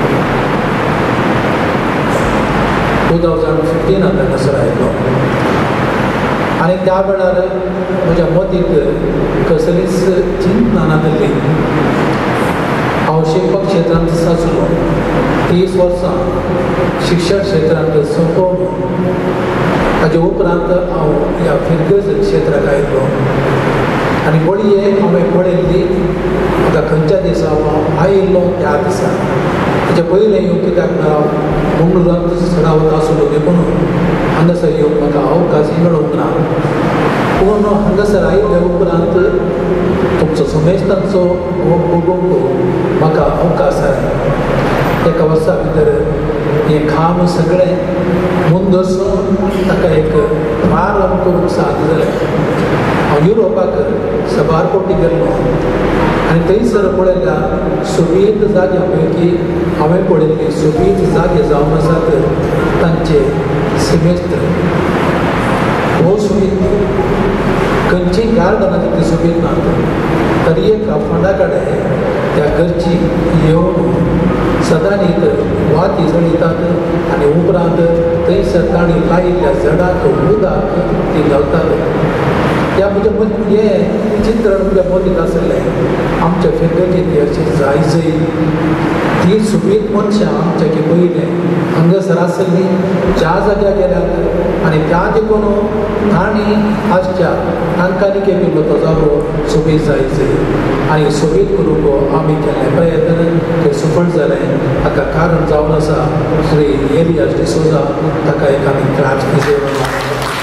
2015 हांगासर आयिल्लो आनी त्या वेळार म्हज्या मतीक कसलीच चिंता नासली. हांव शिकप क्षेत्रांत आसलो 30 वर्सां शिक्षण क्षेत्रांत सोंपोवन ताचे उपरांत हांव ह्या फिरगज क्षेत्राक आयिल्लो आनी बळी हांवें पळयल्ली म्हाका खंयच्या दिसा हांव आयिल्लो त्या दिसा ताचे पयलें येवं कित्याक हांव मंगळूरांत सडावत आसलो देखून हांगासर येवंक म्हाका अवकाश मेळूंक ना. पूण हांगासर आयिल्ल्या उपरांत तुमचो समेस्तांचो पळोवंक म्हाका अवकाश जाय. 1 वर्सा भितर हें काम सगळें मुंद वचून ताका एक प्रारंभ करूंक साध्य जालें हांव युरोपाक सबार फावटी गेल्लो आनी थंयसर पळयल्या सोबीत जाग्या पैकी हांवें पळयल्ली सोबीत जागे जावन आसात तांचे सिमेस्त्र भोव सोबीत खंयचीय गार्डनां तितली सोबीत नात तरी एक फंडा कडेन त्या घरची येवन सदां न्ही वाती जळितात आनी उपरांत थंयसर तांणी लायिल्ल्या झाडाक उदक ती घालतात. ह्या हें चित्रण म्हज्या मतींत आसलें आमच्या फिरगेची अशी जायजय ती सुबीत मनशां आमच्या की पयलें हांगासर आसली ज्या जाग्यार गेल्यात आनी त्या देखून तांणी आसच्या तांकांनी केल्लो तो जागो सुबीत जायजय आनी सुबीत करूंक आमी केल्ले प्रयत्न ते सफळ जालें. हाका कारण जावन आसा श्री एलियास डिसोजा ताका एक आमी क्राफ्ट दिले.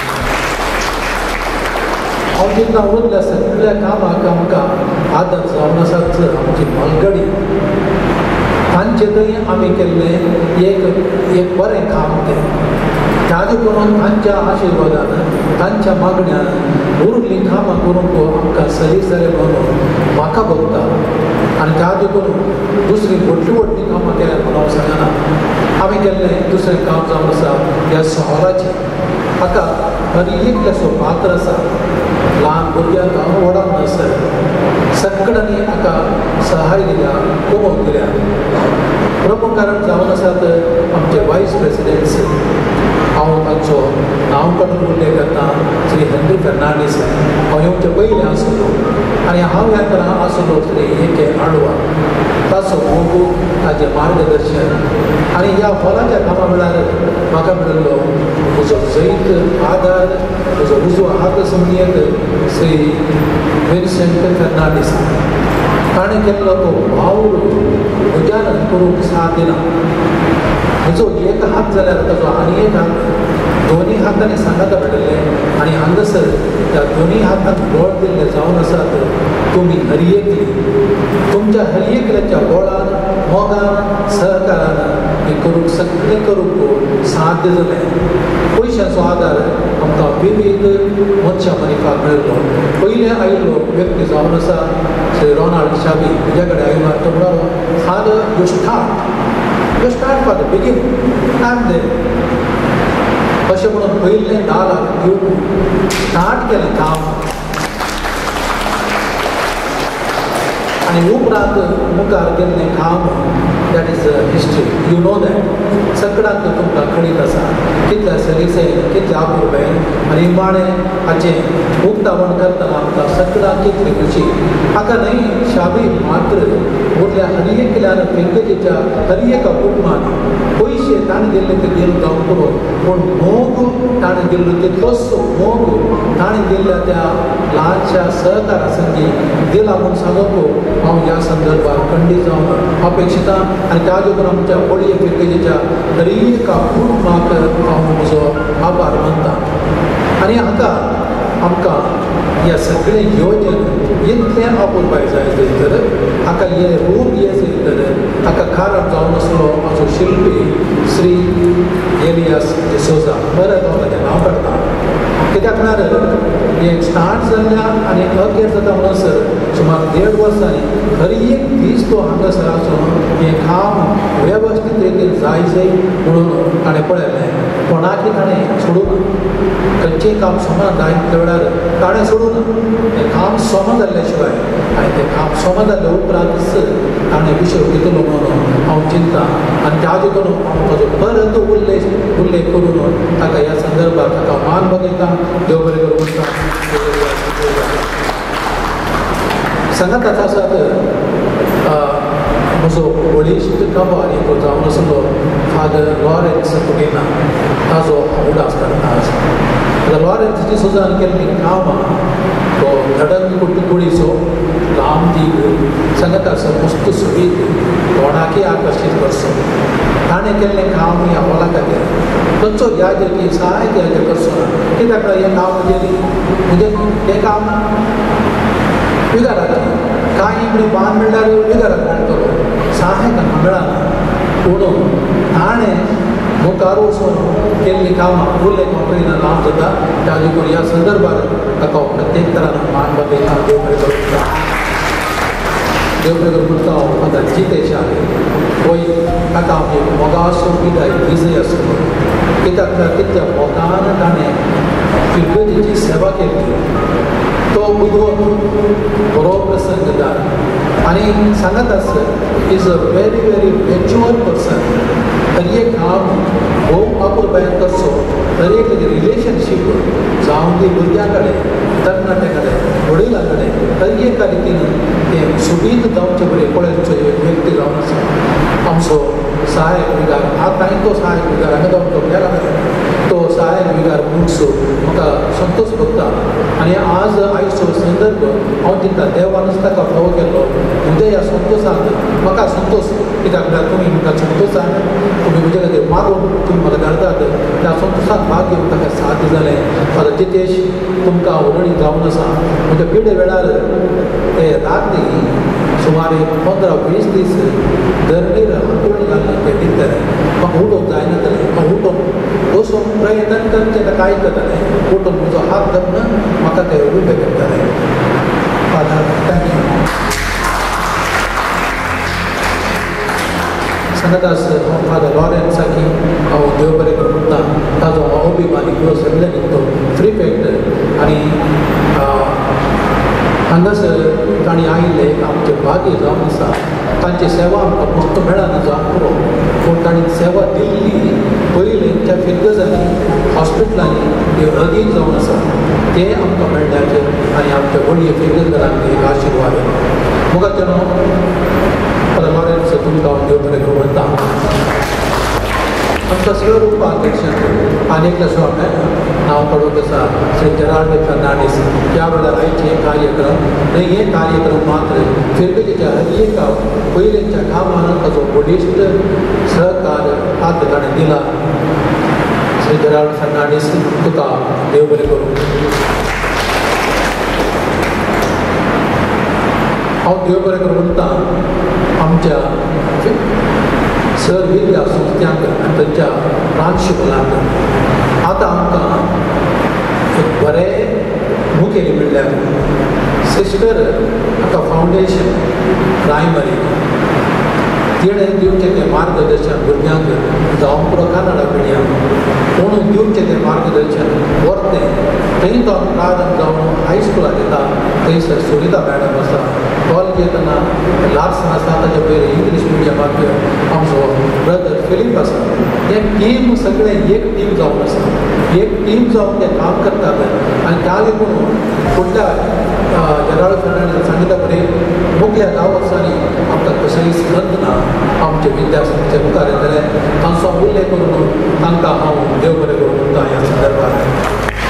हांव जेन्ना उरल्या सगळ्या कामाक आमकां आदर जावन आसात आमची मालगडी तांचे थंय आमी केल्लें एक बरें काम तें ताजे करून तांच्या आशिर्वादान तांच्या मागण्यान उरलीं कामां करूंक आमकां सरी जालें म्हणून म्हाका भोगता आनी ताजे करून दुसरी व्हडलीं व्हडलीं कामां केल्यात म्हणून हांव सांगना. आमी केल्लें दुसरें काम जावन आसा ह्या शहराचें हाका हर एकल्याचो पात्र आसा ल्हान भुरग्यांक हांव व्हडा नर्सरी सगळ्यांनी हाका सहाय दिल्या कुमक दिल्या. प्रमुख कारण जावन आसात आमचे वायस प्रेसिडेंट्स हांव तांचो नांव काडून उल्लेख करता श्री हेनरी फेर्नांडीस हांव येवचे पयलीं आसलो आनी हांव येतना आसलो श्री ए.के. आडवा ताचो मोगू ताचें मार्गदर्शन आनी ह्या हॉलाच्या कामा वेळार म्हाका मेळिल्लो म्हजो जैत आदार म्हजो उजो हात समयत श्री विन्सेंट फेर्नांडीस ताणें केल्लो तो वावर म्हज्यान करूंक साथ दिना. म्हजो एक हात जाल्यार ताचो आनी एक हात दोनी हातांनी सांगात पडलेले आनी हांगासर त्या दोनी हातांक बोळ दिल्ले जावन आसात तुमी हरियेकली तुमच्या हरियेकल्याच्या बोळान मोगान सहकारान हें करूंक सगळें करूंक साध्य जालें. पयशांचो आदार आमकां विविध मनशां मनिकाक मेळिल्लो. पयलें आयिल्लो व्यक्ती जावन आसा श्री रोनाल्ड शाबी तुज्या कडेन आयलो तो म्हणलो father you start for the beginning I am there अशें म्हणून पयलें 10 लाख दिवूंक स्टार्ट केलें काम आनी उपरांत मुखार गेल्लें काम that is history you know that सगळ्यांक तुमकां कळीत आसा कितल्या सरीसेन कितल्या आपुरबायेन आनी इमाणें हाचें उक्तावण करतना आमकां सगळ्यांक कितली खुशी. हाका न्हय शाबी मात्र उरल्या हर एकल्यान पिंगजेच्या हर एका कुटुंबान पयशे ताणें दिल्ले ते दिवन जावं करून पूण मोग ताणें दिल्लो तितलोच मोग ताणें दिल्ल्या त्या ल्हानशा सहकारा संगी दिला म्हूण सांगप हांव ह्या संदर्भात खंडीत जावन अपेक्षिता आनी त्या देखून आमच्या पळये पिंगजेच्या हर एका कुटुंबाक हांव म्हजो आभार मानता. आनी हाका आमकां ह्या सगळें येवजण इतलें आपुरबाय जाय तर हाका हे रूप हे जाय तर हाका कारण जावन आसलो म्हाजो शिल्पी श्री एलियास डिसोजा बरें हांव ताचें नांव काडटा कित्याक म्हळ्यार हें स्टार्ट जाल्ल्या आनी अखेर जाता म्हणसर सुमार 1.5 वर्सांनी हर एक दीस तो हांगासर आसून हें काम वेवस्थीत रितीन जाय म्हणून ताणें पळयलें. कोणाकय ताणें सोडूं ना खंयचेंय काम सोमा जाय त्या वेळार ताणें सोडूं ना तें काम सोमा जाल्ल्या शिवाय आनी तें काम सोमा जाल्ल्या उपरांतच ताणें विशय घेतलो म्हणून हांव चिंता आनी त्या देखून हांव ताजो परत उल्लेख करून ताका ह्या संदर्भात ताका मान बगयता. देव बरें करूं म्हणटा. सांगात आसात म्हजो व्हडीशीक काबार एक जावन आसलो फादर लॉरेन्स कुटेना ताजो हांव उडास काडटा आसा. लॉरेन्स डिसोजान केल्लीं कामां तो धडक कुडीचो लांब दीक सांगात आसा मस्त सोबीत कोणाकय आकर्शीत करचो. ताणें केल्लें काम ह्या हॉला खातीर खंयचो याद की सायक याद करचो ना कित्याक हें काम म्हणजे हें काम विगाराक कांय इकडे बांद म्हणल्यार विगाराक मेळटलो सहायक मेळना पूण ताणें मुखार वचून केल्लीं कामां उरले नोकरीन लाव जाता त्या देखून ह्या संदर्भात ताका प्रत्येक तरान मान बदयता देव बरें करूं देव बरें करूं म्हणटा हांव आतां जितेश पळय ताका हांव एक मोगाचो विदाय विजय आसलो कित्याक तितल्या मोगान ताणें फिरगतीची सेवा केली तो बुधवत बरो प्रसंगदार आनी सांगत आसत is a very very mature person तरी एक काम भोव आपूण बायन करचो तरी एक रिलेशनशीप जावं ती भुरग्यां कडेन तरणाट्या कडेन वडिलां कडेन तरी एका रितीन तें सुबीत जावचें बरें पळयचो एक व्यक्ती जावन आसा आमचो सहायक विगार आतां तो सहायक विगार हांगा जावन तो गेला तो सहायक विगार म्हणसो म्हाका संतोश भोगता आनी आज आयचो संदर्भ हांव चिंता देवानच ताका फोव केल्लो म्हणजे ह्या संतोशान म्हाका संतोश कित्याक तुमी म्हाका संतोशान तुमी म्हजे खातीर मारून तुमी म्हाका धाडटात त्या संतोशाक भाग घेवन ताका साथ जालें फादर जितेश तुमकां उरणी जावन आसा म्हणजे पिडे वेळार ते राती सुमारे 15-20 दीस धरणीर हातून घालून ते भितर म्हाका उठोवंक जायना जालें म्हाका उठोवन बसून प्रयत्न करचें ताका आयकतालें उठोवन म्हजो हात धरून म्हाका ते उबे करताले फादर थँक्यू सांगत आसत हांव फादर लॉरेन्साकी हांव देव बरें करूं म्हणटा ताजो हांव अभिमानी ह्यो सगळ्यांनी तो फ्री आनी हांगासर तांणी आयिल्ले आमचे भाग्य जावन आसा तांची सेवा आमकां पुस्त मेळना जावं पुरो पूण तांणी सेवा दिल्ली पयलींच्या फिरगजांनी हॉस्पिटलांनी ते अधीन जावन आसा ते आमकां मेळ्ळ्याचेर आनी आमच्या व्हडये फिरगजारांक एक आशिर्वाद मुखार फादर लॉरेन्स तुमकां हांव देव बरें करूं म्हणटा आमकां सर उपाध्यक्ष आनीक नांव पडत आसा श्री जेराल्ड फर्नांडीस त्या वेळार आयचे कार्यक्रम आनी हे कार्यक्रम मात्र फिरगतीच्या हर एका पयलींच्या कामान ताजो बडिश्ट सहकार हात ताणें दिला श्री जेराल्ड फर्नांडीस तुका देव बरें करूं हांव देव बरें करूं म्हणटा आमच्या सर विद्या संस्थांक आनी तांच्या प्रांशुपालांक आतां आमकां एक बरें मुखेली म्हणल्यार सिस्टर हाका फावंडेशन प्रायमरी तिणें दिवचें तें मार्गदर्शन भुरग्यांक जावं पुरो कन्नडा मिडियम म्हणून दिवचें तें मार्गदर्शन व्हरतें थंय तो प्रारंभ जावन हायस्कुलाक येता थंयसर सुनिता मॅडम आसा कॉलेज येतना लार्सन आसा ताचे पयलीं इंग्लीश मिडियमाक आमचो ब्रदर फिलीप आसा हे टीम सगळें एक टीम जावन आसा एक टीम जावन ते काम करतात आनी त्या देखून फुडल्या जेराल्ड फर्नांडीस सांगिता कडेन मुखल्या 10 वर्सांनी आमकां कसलीच खंत ना आमचे विद्यार्थ्यांचे मुखार येतले तांचो उल्लेख करून तांकां हांव देव बरें करूं म्हणटा ह्या संदर्भात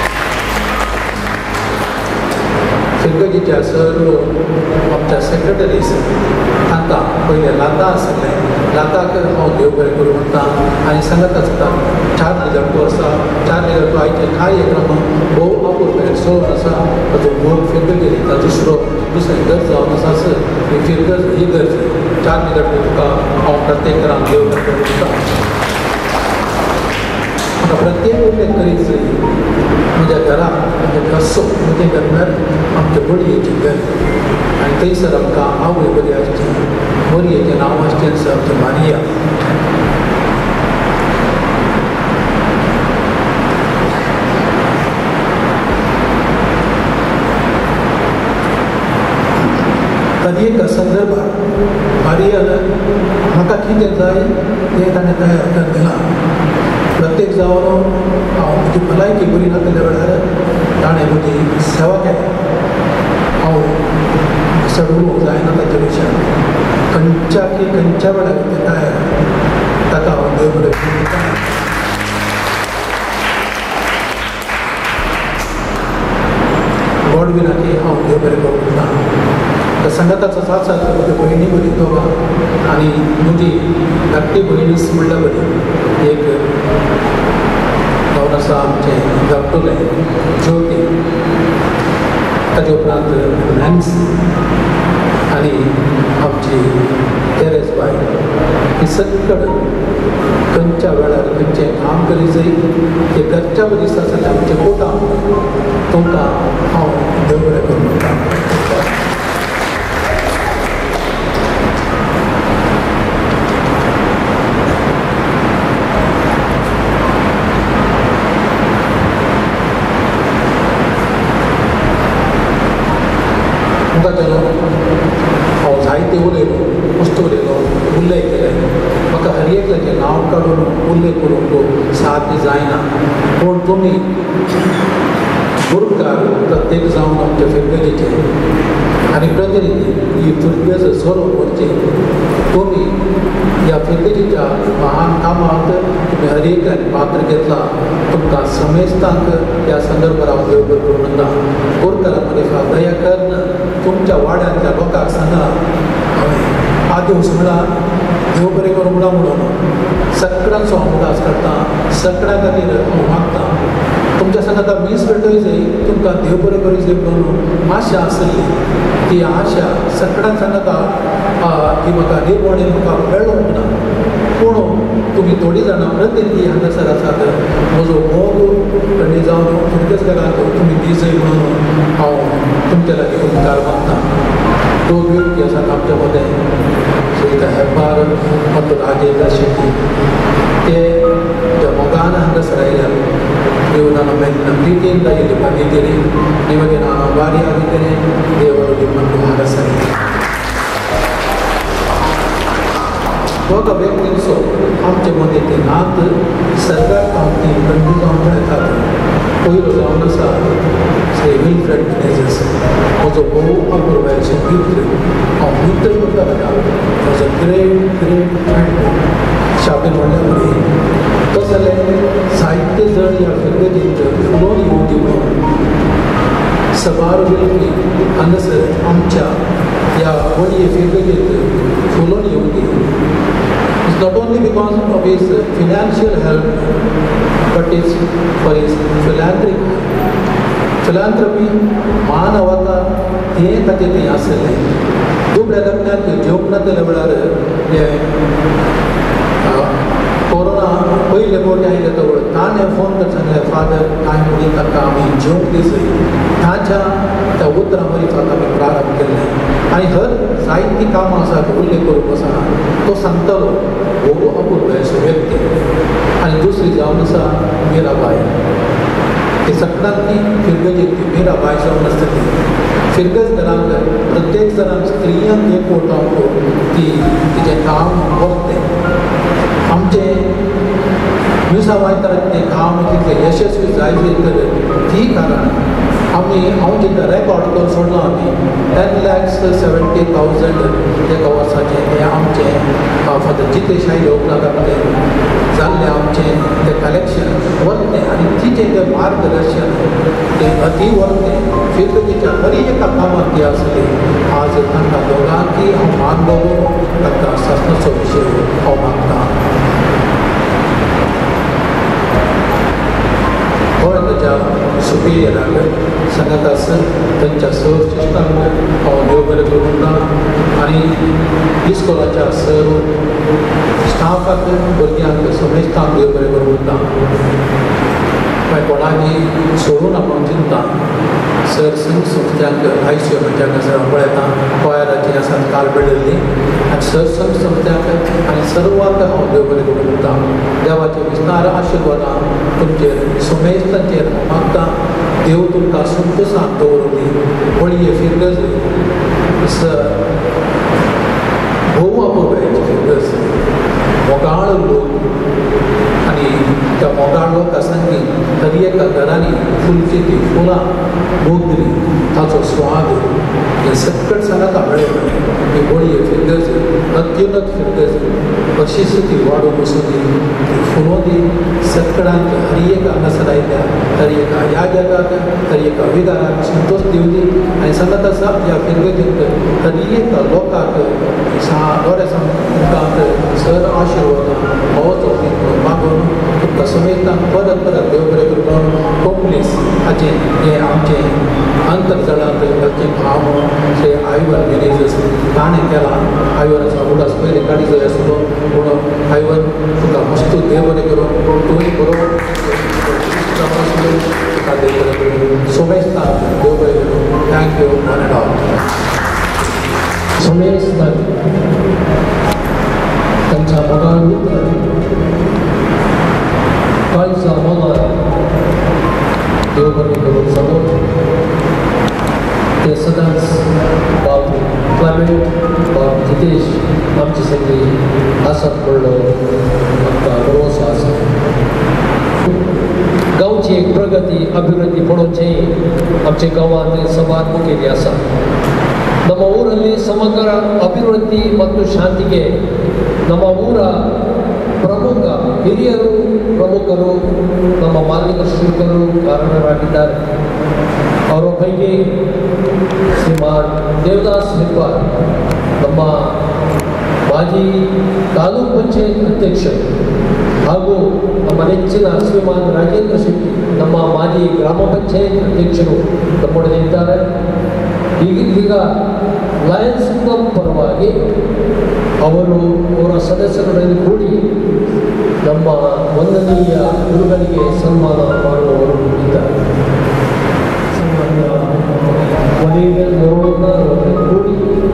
फिरगतीच्या सर्व आमच्या सेक्रेटरीज तांकां पयलें लाता आसले लाताक हांव देव बरें करूं म्हणटा आनी सांगत आसता 4,000 वर्सां 4,000 आयचे कार्यक्रम भोव आपूण सोड आसा ताजो मूळ फिरगती ताजो दुसरें इगर्ज जावन आसा ही फिरगज इगर्ज 4,000 तुका हांव प्रत्येकान देव बरें करूं म्हणटा म्हाका प्रत्येक उल्लेख करीत म्हज्या घराक म्हणजे कसो म्हणजे करणार आमच्या बडयेचें घर आनी थंयसर आमकां आवय बरी आसची बरयेचें नांव आसचें आसा आमचें मारिया ताजे एका संदर्भात मारियान म्हाका कितें जाय तें ताणें तयार दिलां प्रत्येक जावन हांव म्हजी भलायकी बरी नासल्या वेळार ताणें म्हजी सेवा केली हांव सडूंक जायना ताच्या विशयान खंयच्या वेळार तें तयार ताका हांव देव बरें करूं गॉड विनाकी हांव देव बरें करूं म्हणटा संगताचो साथ साथ म्हज्यो भयणी बरी दोगां आनी म्हजी धाकटी भयणीच म्हणल्यार बरी एक जावन आसा आमचें धाकटुलें ज्योती ताजे उपरांत नॅन्सी आनी आमची तेरेस बाय ही सगळी खंयच्या वेळार खंयचें काम करी जाय ते घरच्या दिसासाठी आमच्या पोटां तुमकां हांव देव बरें करूं म्हणटा. तुमकां हांव जायते उलयलो मस्त उलयलो उल्लेख केले म्हाका हर एकल्याचें नांव काडून उल्लेख करूंक सारकी जायना पूण तुमी गुरकार प्रत्येक जावन आमच्या फिरगेचे आनी प्रतिनिधी ही फिरगेज सोरो करचे. तुमी ह्या फिरगेच्या महान कामांत तुमी हर एकल्यान पात्र घेतला. तुमकां समेस्तांक ह्या संदर्भात हांव देव बरें करूं म्हणटा. गुरकारा मनीसा दया करन तुमच्या वाड्यांतल्या लोकांक सांगा हांवें आदोस म्हणा देव बरें करूं म्हणून सगळ्यांचो हांव उदास करता. सगळ्यां खातीर हांव मागता तुमच्या सांगात मीस भेटोय जाय तुमकां देव बरें करूं जाय म्हणून आशा आसली. ती आशा सगळ्यांक सांगता की म्हाका निर्मणे म्हाका मेळ्ळो ना पूण तुमी थोडीं जाणां प्रतिनिधी हांगासर आसात. म्हजो मोग कणी जावन फिरगेजकारांक तुमी दी जाय म्हणून हांव तुमचे लागीं उपकार मागता. दोन व्यक्ती आसात आमच्या मदें हेबार ಮತ್ತು ರಾಜೇಂದ್ರ ಶೆಟ್ಟಿ ते ಮೊಗಾನ ಹಂಗಸರ ನೀವು ನನ್ನ ಮೇಲಿನ ಪ್ರೀತಿಯಿಂದ ಇಲ್ಲಿ ಬಂದಿದ್ದೀರಿ. ನಿಮಗೆ ನಾನು ಆಭಾರಿಯಾಗಿದ್ದೇನೆ. ದೇವರು ನಿಮ್ಮನ್ನು ಹಂಗಸರಿ. दोघं व्यक्तींचो आमचे मदीं ते नात सरकार कामती बंदू जावन येतात. पयलो जावन आसा श्री विल्फ्रेड मेनेझेस म्हजो भोव अपूर्वाचें मित्र. हांव मित्र करता ताका म्हजो ग्रेट ग्रेट फ्रेंड शाबेन म्हणल्या फुडें. तो जाल्यार साहित्य जण ह्या फिरगेजींत फुलोवन येवंदी म्हणून सबार वेळी हांगासर आमच्या ह्या व्हडये फिरगेजींत फुलोवन येवंदी. It's not only because of his financial help, but it's for his philanthropy, मानवता हे खातीर तें आसलें. दुबळ्या दरम्यान जेवणातल्या वेळार हे कोरोना पयले मोठे आयले तो ताणें फोन करून सांगलें फादर कांय म्हणून ताका आमी जेवंक दिसय. ताच्या त्या उतरां वरीच आमी प्रारंभ केल्लें आनी हर जायतीं कामां आसात उल्लेख करूंक वचना. तो सांगतालो भोव अपूर्वाचो व्यक्ती. आनी दुसरी जावन आसा मिराबाई. ती सगळ्यांनी फिरगेजींत मिराबाई जावन आसतली. फिरगेजकारांक प्रत्येक जाणांक स्त्रियांक एकवटावन ती तिचें काम करतें. आमचें दिवसा वायताराक तें काम तितलें यशस्वी जायत तर ती कारण आमी हांव चिंता रेकॉर्ड करून सोडलो आमी 10,70,000 एका वर्साचें हें आमचें फादर जितेश आयले उपरांत आमचें जाल्लें आमचें तें कलेक्शन वरतें आनी तिचें तें मार्गदर्शन तें अती वरतें फिरगेच्या हर एका कामाक ती आसली. आज तांकां दोगांकी हांव मान दवरून तांकां शासनाचो विशय हांव मागतां. ताच्या सुपिरियराक सांगत आसा तांच्या सर शिश्टांक हांव देव बरें करूं म्हणटा. आनी इस्कॉलाच्या सर स्टाफाक भुरग्यांक समेस्तांक देव बरें करूं म्हणटा. मागीर कोणाकी सोडून आपण चिंता. सर संस्थ्यांक ICU हांगासर पळयता कोयराची आसात काल बेडल्ली आनी सर संस्थ्यांक आनी सर्वांक हांव देव बरें करूं म्हणटा. देवाचे विस्तार आशिर्वादां तुमचेर समेस्तांचेर हांव मागता. देव तुमकां संतोशांत दवरूं दी. व्हडये फिरगेज भोव अपूर्वाची फिरगेज मोगाळ लोक आनी त्या मोगाळ लोकां सांगी हर एका घरांनी फुलची ती फुलां मोगरी ताचो स्वाद हे सकट सांगाता मेळ्ळें. ही व्हडये फिरगेज अत्युन्नत फिरगेज अशीच ती वाडून वचूं दी. ती फुलोवन दी. सगळ्यांक हर एक हांगासर आयल्या हर एका ह्या जगाक हर एका विदाराक संतोश दिवं दी. आनी सांगत आसा ह्या फिरगेजींत हर एका लोकांक बरें मुखांत सर आशिर्वाद हो मागून तुका समेतान परत परत देव बरें करून कोंबलीस हाचें हें आमचें अंतरजळांत ताचें भाव ते आयवर मॅनेजर्स ताणें केला आयवराचो उडास पयलीं गाडी जाय आसलो पूण आयवर तुका मस्त देव बरें करून तुवें बरो तुका देव बरें करून सोमेस्तान देव बरें करून थँक्यू वन एंड ऑल सोमेस्तान तांच्या मोगान काळजा मोगान देव बरें करून समोर ते सदांच बाब क्लेमेंट बाब जितेश आमचे सगळी आसत म्हणलो आमकां भरवसो आसा गांवची एक प्रगती अभिवृद्धी पळोवचें आमच्या गांवांत सभार मुखेली आसा ನಮ್ಮ ಊರಲ್ಲಿ ಸಮಗ್ರ ಅಭಿವೃದ್ಧಿ ಮತ್ತು ಶಾಂತಿಗೆ ನಮ್ಮ ಊರ ಪ್ರಮುಖ ಹಿರಿಯರು ಪ್ರಮುಖರು ನಮ್ಮ ಮಾರ್ಗದರ್ಶಕರು ಕಾರಣರಾಗಿದ್ದಾರೆ ಅವರ ಪೈಕಿ ಶ್ರೀಮಾನ್ ದೇವದಾಸ್ ಹೆಬ್ಬಾರ್ ನಮ್ಮ ಮಾಜಿ ತಾಲೂಕು ಪಂಚಾಯತ್ ಅಧ್ಯಕ್ಷರು ಹಾಗೂ ನಮ್ಮ ನೆಚ್ಚಿನ ಶ್ರೀಮಾನ್ ರಾಜೇಂದ್ರ ಶೆಟ್ಟಿ ನಮ್ಮ ಮಾಜಿ ಗ್ರಾಮ ಪಂಚಾಯತ್ ಅಧ್ಯಕ್ಷರು ನಮ್ಮೊಡನೆ ಇದ್ದಾರೆ ಈಗ ಲಯನ್ಸ್ ಕ್ಲಬ್ ಪರವಾಗಿ ಅವರು ಅವರ ಸದಸ್ಯರೊಡನೆ ಕೂಡಿ ನಮ್ಮ ವಂದನೀಯ ಗುರುಗಳಿಗೆ ಸನ್ಮಾನ ಮಾಡುವವರು ಇದ್ದಾರೆ ಕೂಡಿ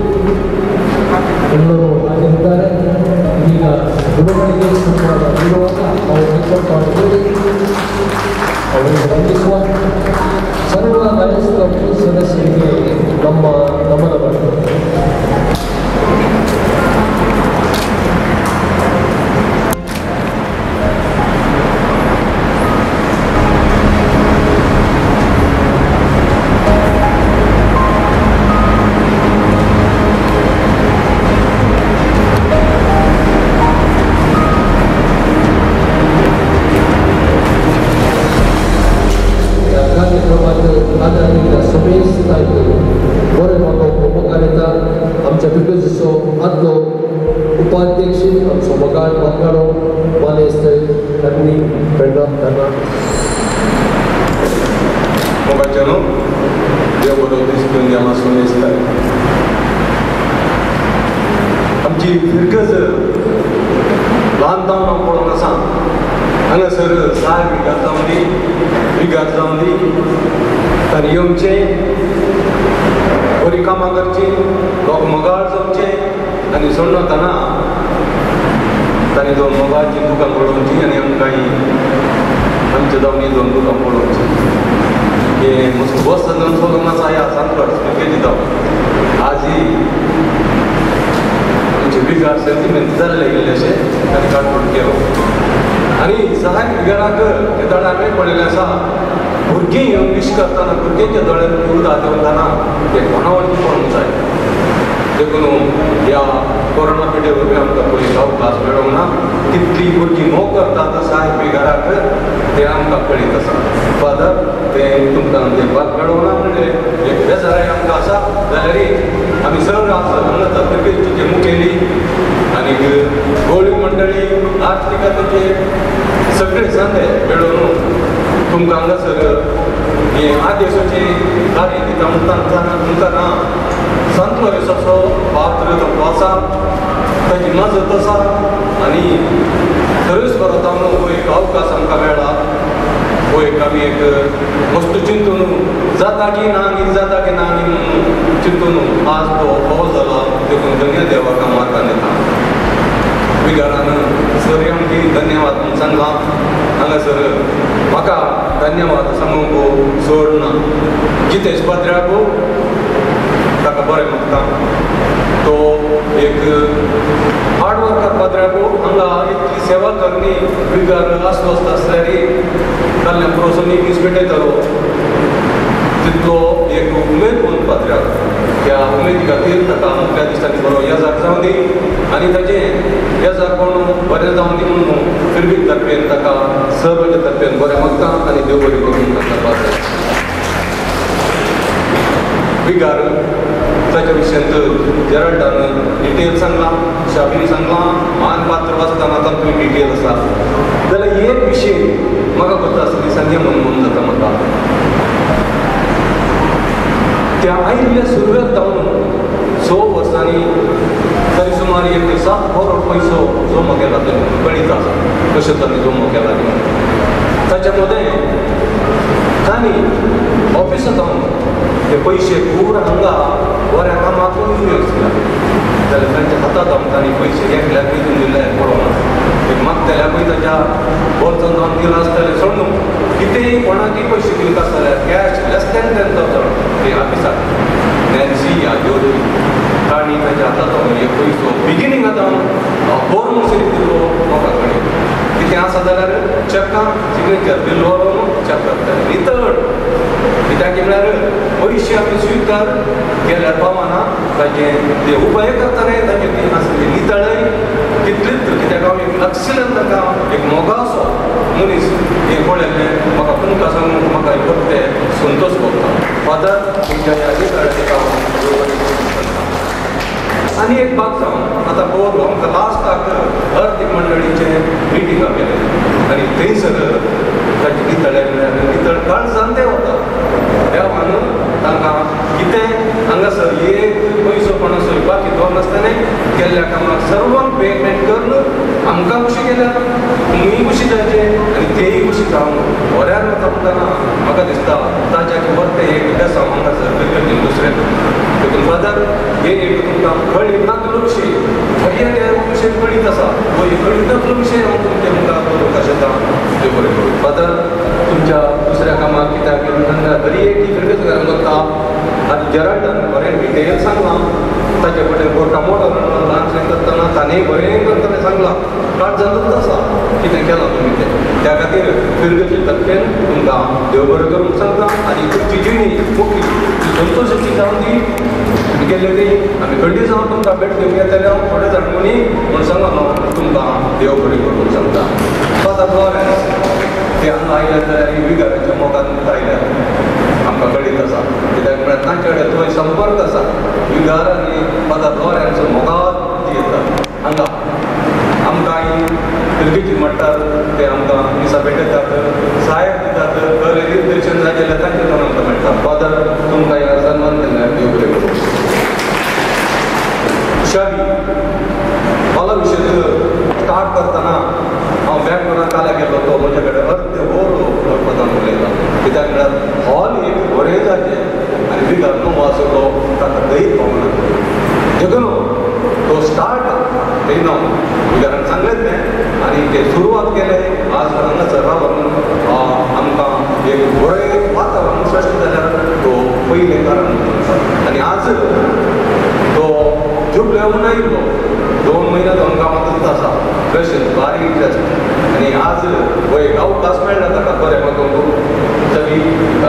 ಎಲ್ಲರೂ ಆಗಿದ್ದಾರೆ ಈಗ ಗುರುಗಳಿಗೆ ಸನ್ಮಾನ ನೀಡುವಾಗ ಅವರು ಹೆಸರು ಅವರಿಗೆ ವಂದಿಸುವ ಸರ್ವ ಲಯನ್ಸ್ ಕ್ಲಬ್ ಸದಸ್ಯರಿಗೆ ನಮ್ಮ ನಮನಗಳು आमच्या पिकजो आदलो उपाध्यक्ष आमचो मोगाळ बंगाळो मानेस्त त्यांनी पेंडॉन करना मोगाचेनो देव बरो दीस घेवन आमी सोमेस्ताय आमची फिरकज ल्हानपणां हांव पळोवन आसा हांगासर 6 विगार जावन दी तांणी येवचें बरी कामां करची लोक मोगाळ जावचे आनी सोडनातना तांणी दोन मोगाळची दुकां पळोवची आनी आमकां आमचे जावनी दोन दुकां पळोवची हे बस जावन सोडून आसा ह्या सांतवाड क्रिकेटी जावन आज ही आमचे बिगार सेंटिमेंट जाल्ले गेल्ले अशें आनी काडपूट घेवप आनी 6 बिगाराक हे दाडा आमी पळयलें आसा भुरगीं येवन विश करतना भुरग्यांच्या दोळ्यांत उदक देवताना ते कोणावट पळोवंक जाय देखून ह्या कोरोना पिडे वरवीं आमकां पयलीं अवकाश मेळोंक ना कितलीं भुरगीं मोग करतात 6 बिगाराक ते आमकां कळीत आसा फादर ते तुमकां देवपाक मेळोंक ना म्हणजे एक बेजाराय आमकां आसा जाल्यार आमी सगळें आसा हांगासर क्रिकेटीचे मुखेली आनीक गवळी मंडळी आर्थिकतेचे सगळे सांदे मेळोवन तुमकां हांगासर हे आदेशाची कार्य दिता म्हणटाना सांतलो विसाचो पात्र तो आसा ताची मजत आसा आनी खरेंच बरो तांबो हो एक अवकाश आमकां मेळ्ळा हो एक आमी एक मस्त चिंतून जाता की ना आनी चिंतून आज तो पावस जाला देखून धन्य देवाक हांव मार्गान येता बिगारान सर आमची धन्यवाद म्हणून सांगला हांगासर म्हाका धन्यवाद सांगूंक सोड ना जितेश पाद्र्याक ताका बरें मागता तो एक हार्ड वर्कर पाद्र्याक हांगा इतली सेवा करणी बिगार आस्वस्थ आसल्यार ताल्ल्या प्रोसोनीक दीस भेटयतालो तितलो एक उमेद म्हणून पाद्र्याक त्या उमेदी खातीर ताका मुख्या दिसांनी बरो येजार जावं दी आनी ताचें येजारपण बरें जावं दी म्हणून फिरबी तर्फेन ताका सर्वांच्या तर्फेन बरें मागता आनी देव बरें करून ताका बिगार ताच्या विशयांत जेराल्डान डिटेल सांगला, शाबीनी सांगला, मानपात्र वाचताना तातूंत डिटेल आसा. जाल्यार एक विशय म्हाका करता आसली सांगे म्हणून जाता म्हाका. त्या आयिल्ल्या सुरवेक जावन 6 वर्सांनी तरी सुमार एक 7 करोड पैसो जमा केला. गणित आसा कशें तांणी जमा केला. ताच्या मदें तांणी ऑफिसांत जावन ते पयशे पूर्ण हांगा बऱ्या कामाक यूज केला. जाल्यार तांच्या हातांत जावन तांणी पयशे एकल्याक दिवन दिले पडोना. एक मागतल्याकूय ताच्या बोल्सांत जावन दिला आसतलें सोड न्हू. कितेंय कोणाकय पयशे दिवंक आसतले कॅश लेस दॅन 10,000 ते ऑफिसाक नॅन्सी या ज्योती तांणी ताच्या हातांत जावन एक पयसो बिगिनिंगांत जावन बोर मशीन दिलो म्हाका कळ्ळें. कितें आसा जाल्यार चॅकां सिग्नेचर बील व्हरून चॅक करताले नितळ. कित्याक म्हळ्यार पयशे आमी स्विकार केल्यार पावना. ताचें ते उपाय करताले ताचें ती आसली नितळय तितलीच. कित्याक हांव एक लक्षिल्ल्यान ताका एक मोगासो मनीस हें पळयल्लें. म्हाका तुमकां सांगून म्हाका ते संतोश भोगता. फादर तुमच्या ह्या नितळाचें काम. आनी एक बात सांग आतां पळोवलो आमकां लास्टाक अर्थीक मंडळीचें मिटिंगां केलें आनी थंयसर ताची नितळ काळ जाणटे वता. देवान तांकां कितें हांगासर एक पयसो कोणा सोयपाक हितोर नासतना केल्ल्या कामाक सर्वांक पेमेंट करून आमकां खुशी केल्या. तुमीय खुशी जावचे आनी तेय खुशी जावंक बऱ्याक वता म्हणटना म्हाका दिसता ताच्याक बरें एक बेसांव हांगासर करचें दुसरें. देखून फादर हे एक तुमकां कळीत नातलो विशय भुरग्यां विशय कळीत आसा. कळीत नातलो विशय हांव तुमचे मुखार करूंक आशेता. देव बरें करूं. फादर तुमच्या दुसऱ्या कामाक कित्याक तांकां तरी एक फिरगत घालूंक वता. आनी जेराल्डान बरें डिटेल सांगलां. ताचे कडेन कोर्टा मोडो ल्हानशें करतना ताणेंय बरें करतना सांगलां. काळ जाल्लोच आसा कितें केलां तुमी तें. त्या खातीर फिरगती तर्फेन तुमकां देव बरें करूंक सांगता. आनी तुमची जिणी मोठी संतोशाची जावन दी गेले ती आमी खंडी जावन तुमकां भेट दिवंक येतले. हांव थोडे जाण कोणी म्हूण सांगलो तुमकां देव बरें करूंक सांगता. फादर लॉरेन्स ते हांगा आयले जाल्यार विगाराच्या मोगान आयल्यात आमकां कळीत आसा. कित्याक म्हळ्यार तांचे कडेन थंय संपर्क आसा. विगार आनी फादर लॉरेन्स मोगात ती येतात हांगा. आमकां फिरगेची म्हणटात ते आमकां दिसा भेटयतात, साहेब दितात, घर निर्देशन जाय जाल्यार तांचे जावन आमकां मेळटा. फादर तुमकां ह्या सन्मान दिल्यार देव बरें करूं. शाबी मला विशय स्टार्ट करतना हांव बँगलोराक काल्या गेलो तो म्हजे कडेन अर्दे वर पदान उलयता. कित्याक म्हळ्यार हॉल एक बरें जाचें आनी विगार न्हू आसलो ताका दहीत पावना. देखून तो स्टार्ट येयना विगारान सांगलें तें आनी ते सुरवात केलें. आज हांगासर रावन आमकां एक बरें वातावरण सृश्ट जाल्यार तो पयलें कारण. आनी आज तो जुबले येवन आयिल्लो 2 म्हयने जावन गांवांतूच आसा. तशेंच बारीक इंट्रस्ट आनी आज वय गांवकास मेळ्ळा ताका बरें म्हाका सगळी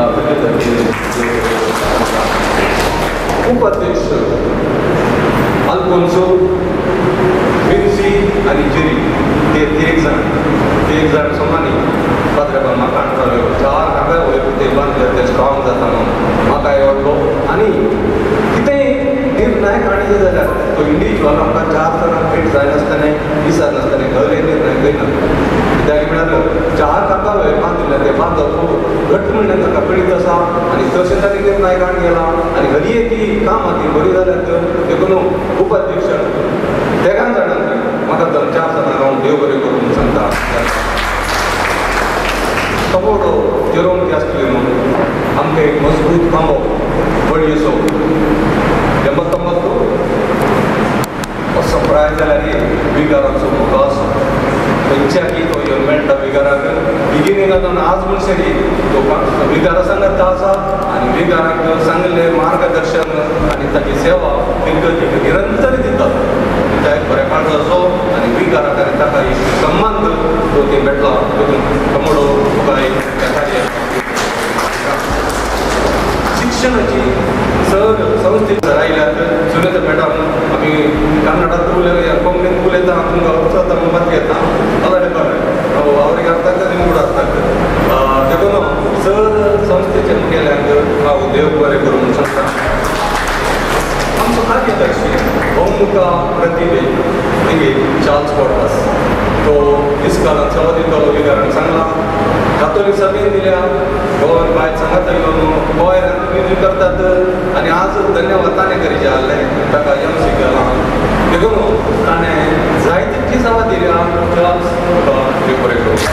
उपाध्यक्ष आल्फोन्सो, विन्सी आनी जेरी ते एक जाण समानी फादर म्हाका हाडटाले. 4 हांगा वयर ते बांदले ते स्ट्रॉंग जाता म्हणून म्हाका आवडलो. आनी कितेंय निर्णय काडले जाल्यार तो इंडिविज्युअल आमकां 4 जाणांक भेट जाय नासतना दिसा नासतना खंय निर्णय घेयना. कित्याक म्हळ्यार 4 ताका बांदिल्ले ते बांदप घट्ट म्हणल्यार ताका कळीत आसा. आनी तशें ताणें निर्णय काड गेला. आनी हरी एक कामां ती बरी जाल्यार देखून उपाध्यक्ष तेगां जाणांनी म्हाका 4 जाणांक हांव देव बरें करूंक सांगता. कमोडो जेरोम कास्टेलिनो आमकां एक मजबूत खांबो बळयेचो असो प्राय जाल्यार विगाराचो मुखार खंयच्याकी तो येवन मेळटा विगाराक. बिगिनिंगांतून आज म्हणसरी तो विगारा सांगता आसा आनी विगाराक सांगलें मार्गदर्शन आनी ताची सेवा फिरगती निरंतर दितात. कित्याक बरें काळजाचो आनी विगाराक आनी ताका एक सन्मान तो ती मेळटा. देखून कमोडो तुका शिक्षणाची सर संस्थेत आयल्यात. सुनेत्र मॅडम आमी कन्नडांत उलयता कोंकणींत उलयता तुमकां वचता मत घेता अलर्ट कर ಅವ್ರಿಗೆ ಅರ್ಥ ಆಗ್ತದೆ ನಿಮ್ಗೆ ಕೂಡ ಅರ್ಥ ಆಗ್ತದೆ. देखून सर संस्थेचे मुखेल्याक हांव देव बरें करूंक सांगता. मुखा प्रतिभे हिंगे चार्ल्स पॉटास तो इस्कालान सेवा दितालो विगारान सांगला कातोलिक सभेन दिल्या गोवन बाय सांगता येलो न्हू गोंयांत म्युजीक करतात आनी आज धन्यवाद ताणें करीचे आहले ताका यंग गेला देखून ताणें जायती चीजां दिल्या चार्ल्स तुका बरें करूं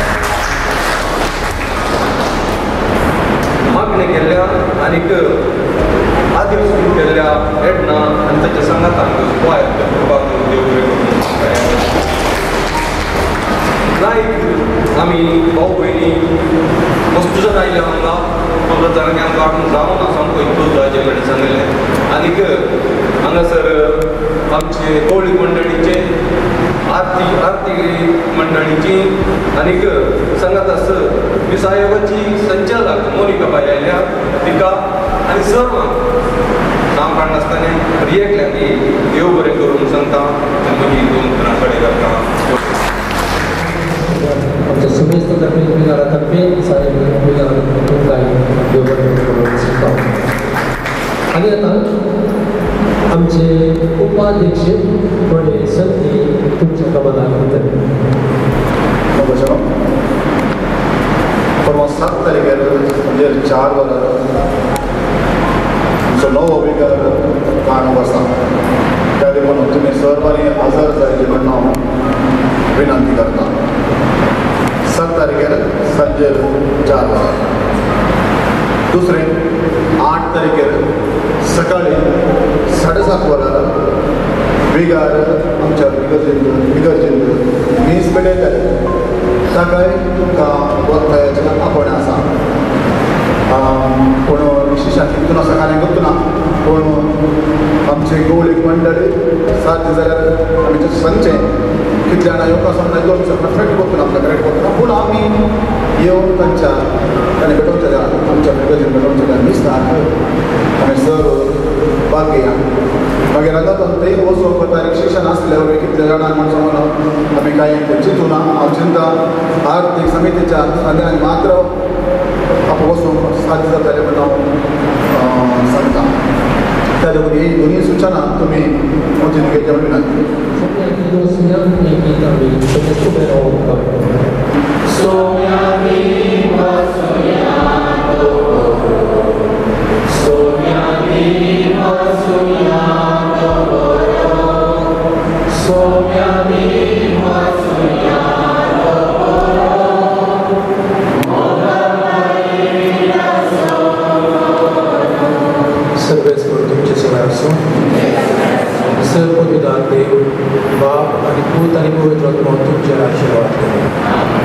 मागणी केल्ल्या आनीक आदी सुरू केल्ल्या एडना आनी ताच्या सांगातांक गोंयांत करपाक देव बरें करूं लायक आमी भाऊ भयणी मस्त जाण आयले हांगा पंदरा जाणांनी आमकां हाडून जावं ना सामको इतलो जायचे कडेन सांगलें आनीक हांगासर आमचे कवळी मंडळीचे आरती मंडळीची आनीक सांगात आस विसायोगाची संचालक मोनिका बाई आयल्या तिका आनी सर्वांक नांव काडनासतना रियेकल्या की देव बरें करून सांगता आनी दोन तरां कडेन करता आमच्या सुमेस्त तर्फे विगारातर्फे साहेब विगारातून काही देव बरें करून सांगता आनी आतां आमचे उपाध्यक्ष थोडे संधी तुमच्या कमालाक दितले परवा 7 तारखेर म्हणजे 4 वरां आमचो नवो विकार काणूक आसा त्या देखून तुमी सर्वांनी हजर जायचे म्हणून हांव विनंती करता 7 तारखेर सांजे 4 वरां दुसरें 8 तारखेर सकाळी 7:30 वरां विगार आमच्या विगर्जेंत मीस पेटयताले ताकाय तुमकां वखदायाचें आपण आसा पूण विशेशान तितून असं कार्य करतो ना पूण आमचे गवळीक मंडळी सारकें जाल्यार आमी तें सांगचें कितले जाणां येवपाक समजा दोन परफेक्ट करतो ना आपल्या करेक्ट करतो ना पूण आमी येवन तांच्या ताणें भेटोवचें जाय आमच्या विगर्जेन भेटोवचें जाय मिस्ताक आमी सर्व भाग घेया मागीर हांगा थंय वचून तारीख शिक्षण आसल्यार कितले जाणांक म्हणून समज आमी कांय चिंतू ना हांव चिंता आर्थीक समितीच्या सगळ्यांक मात्र आपण वचून साध्य जाताले म्हणून हांव सांगता त्या देखून ही दोन्ही सूचना तुमी वचून घेवचे विनंती सर्व पिता देव बाप आणि पूत आणि पवित्र आत्मा तुमचे आशीर्वाद करें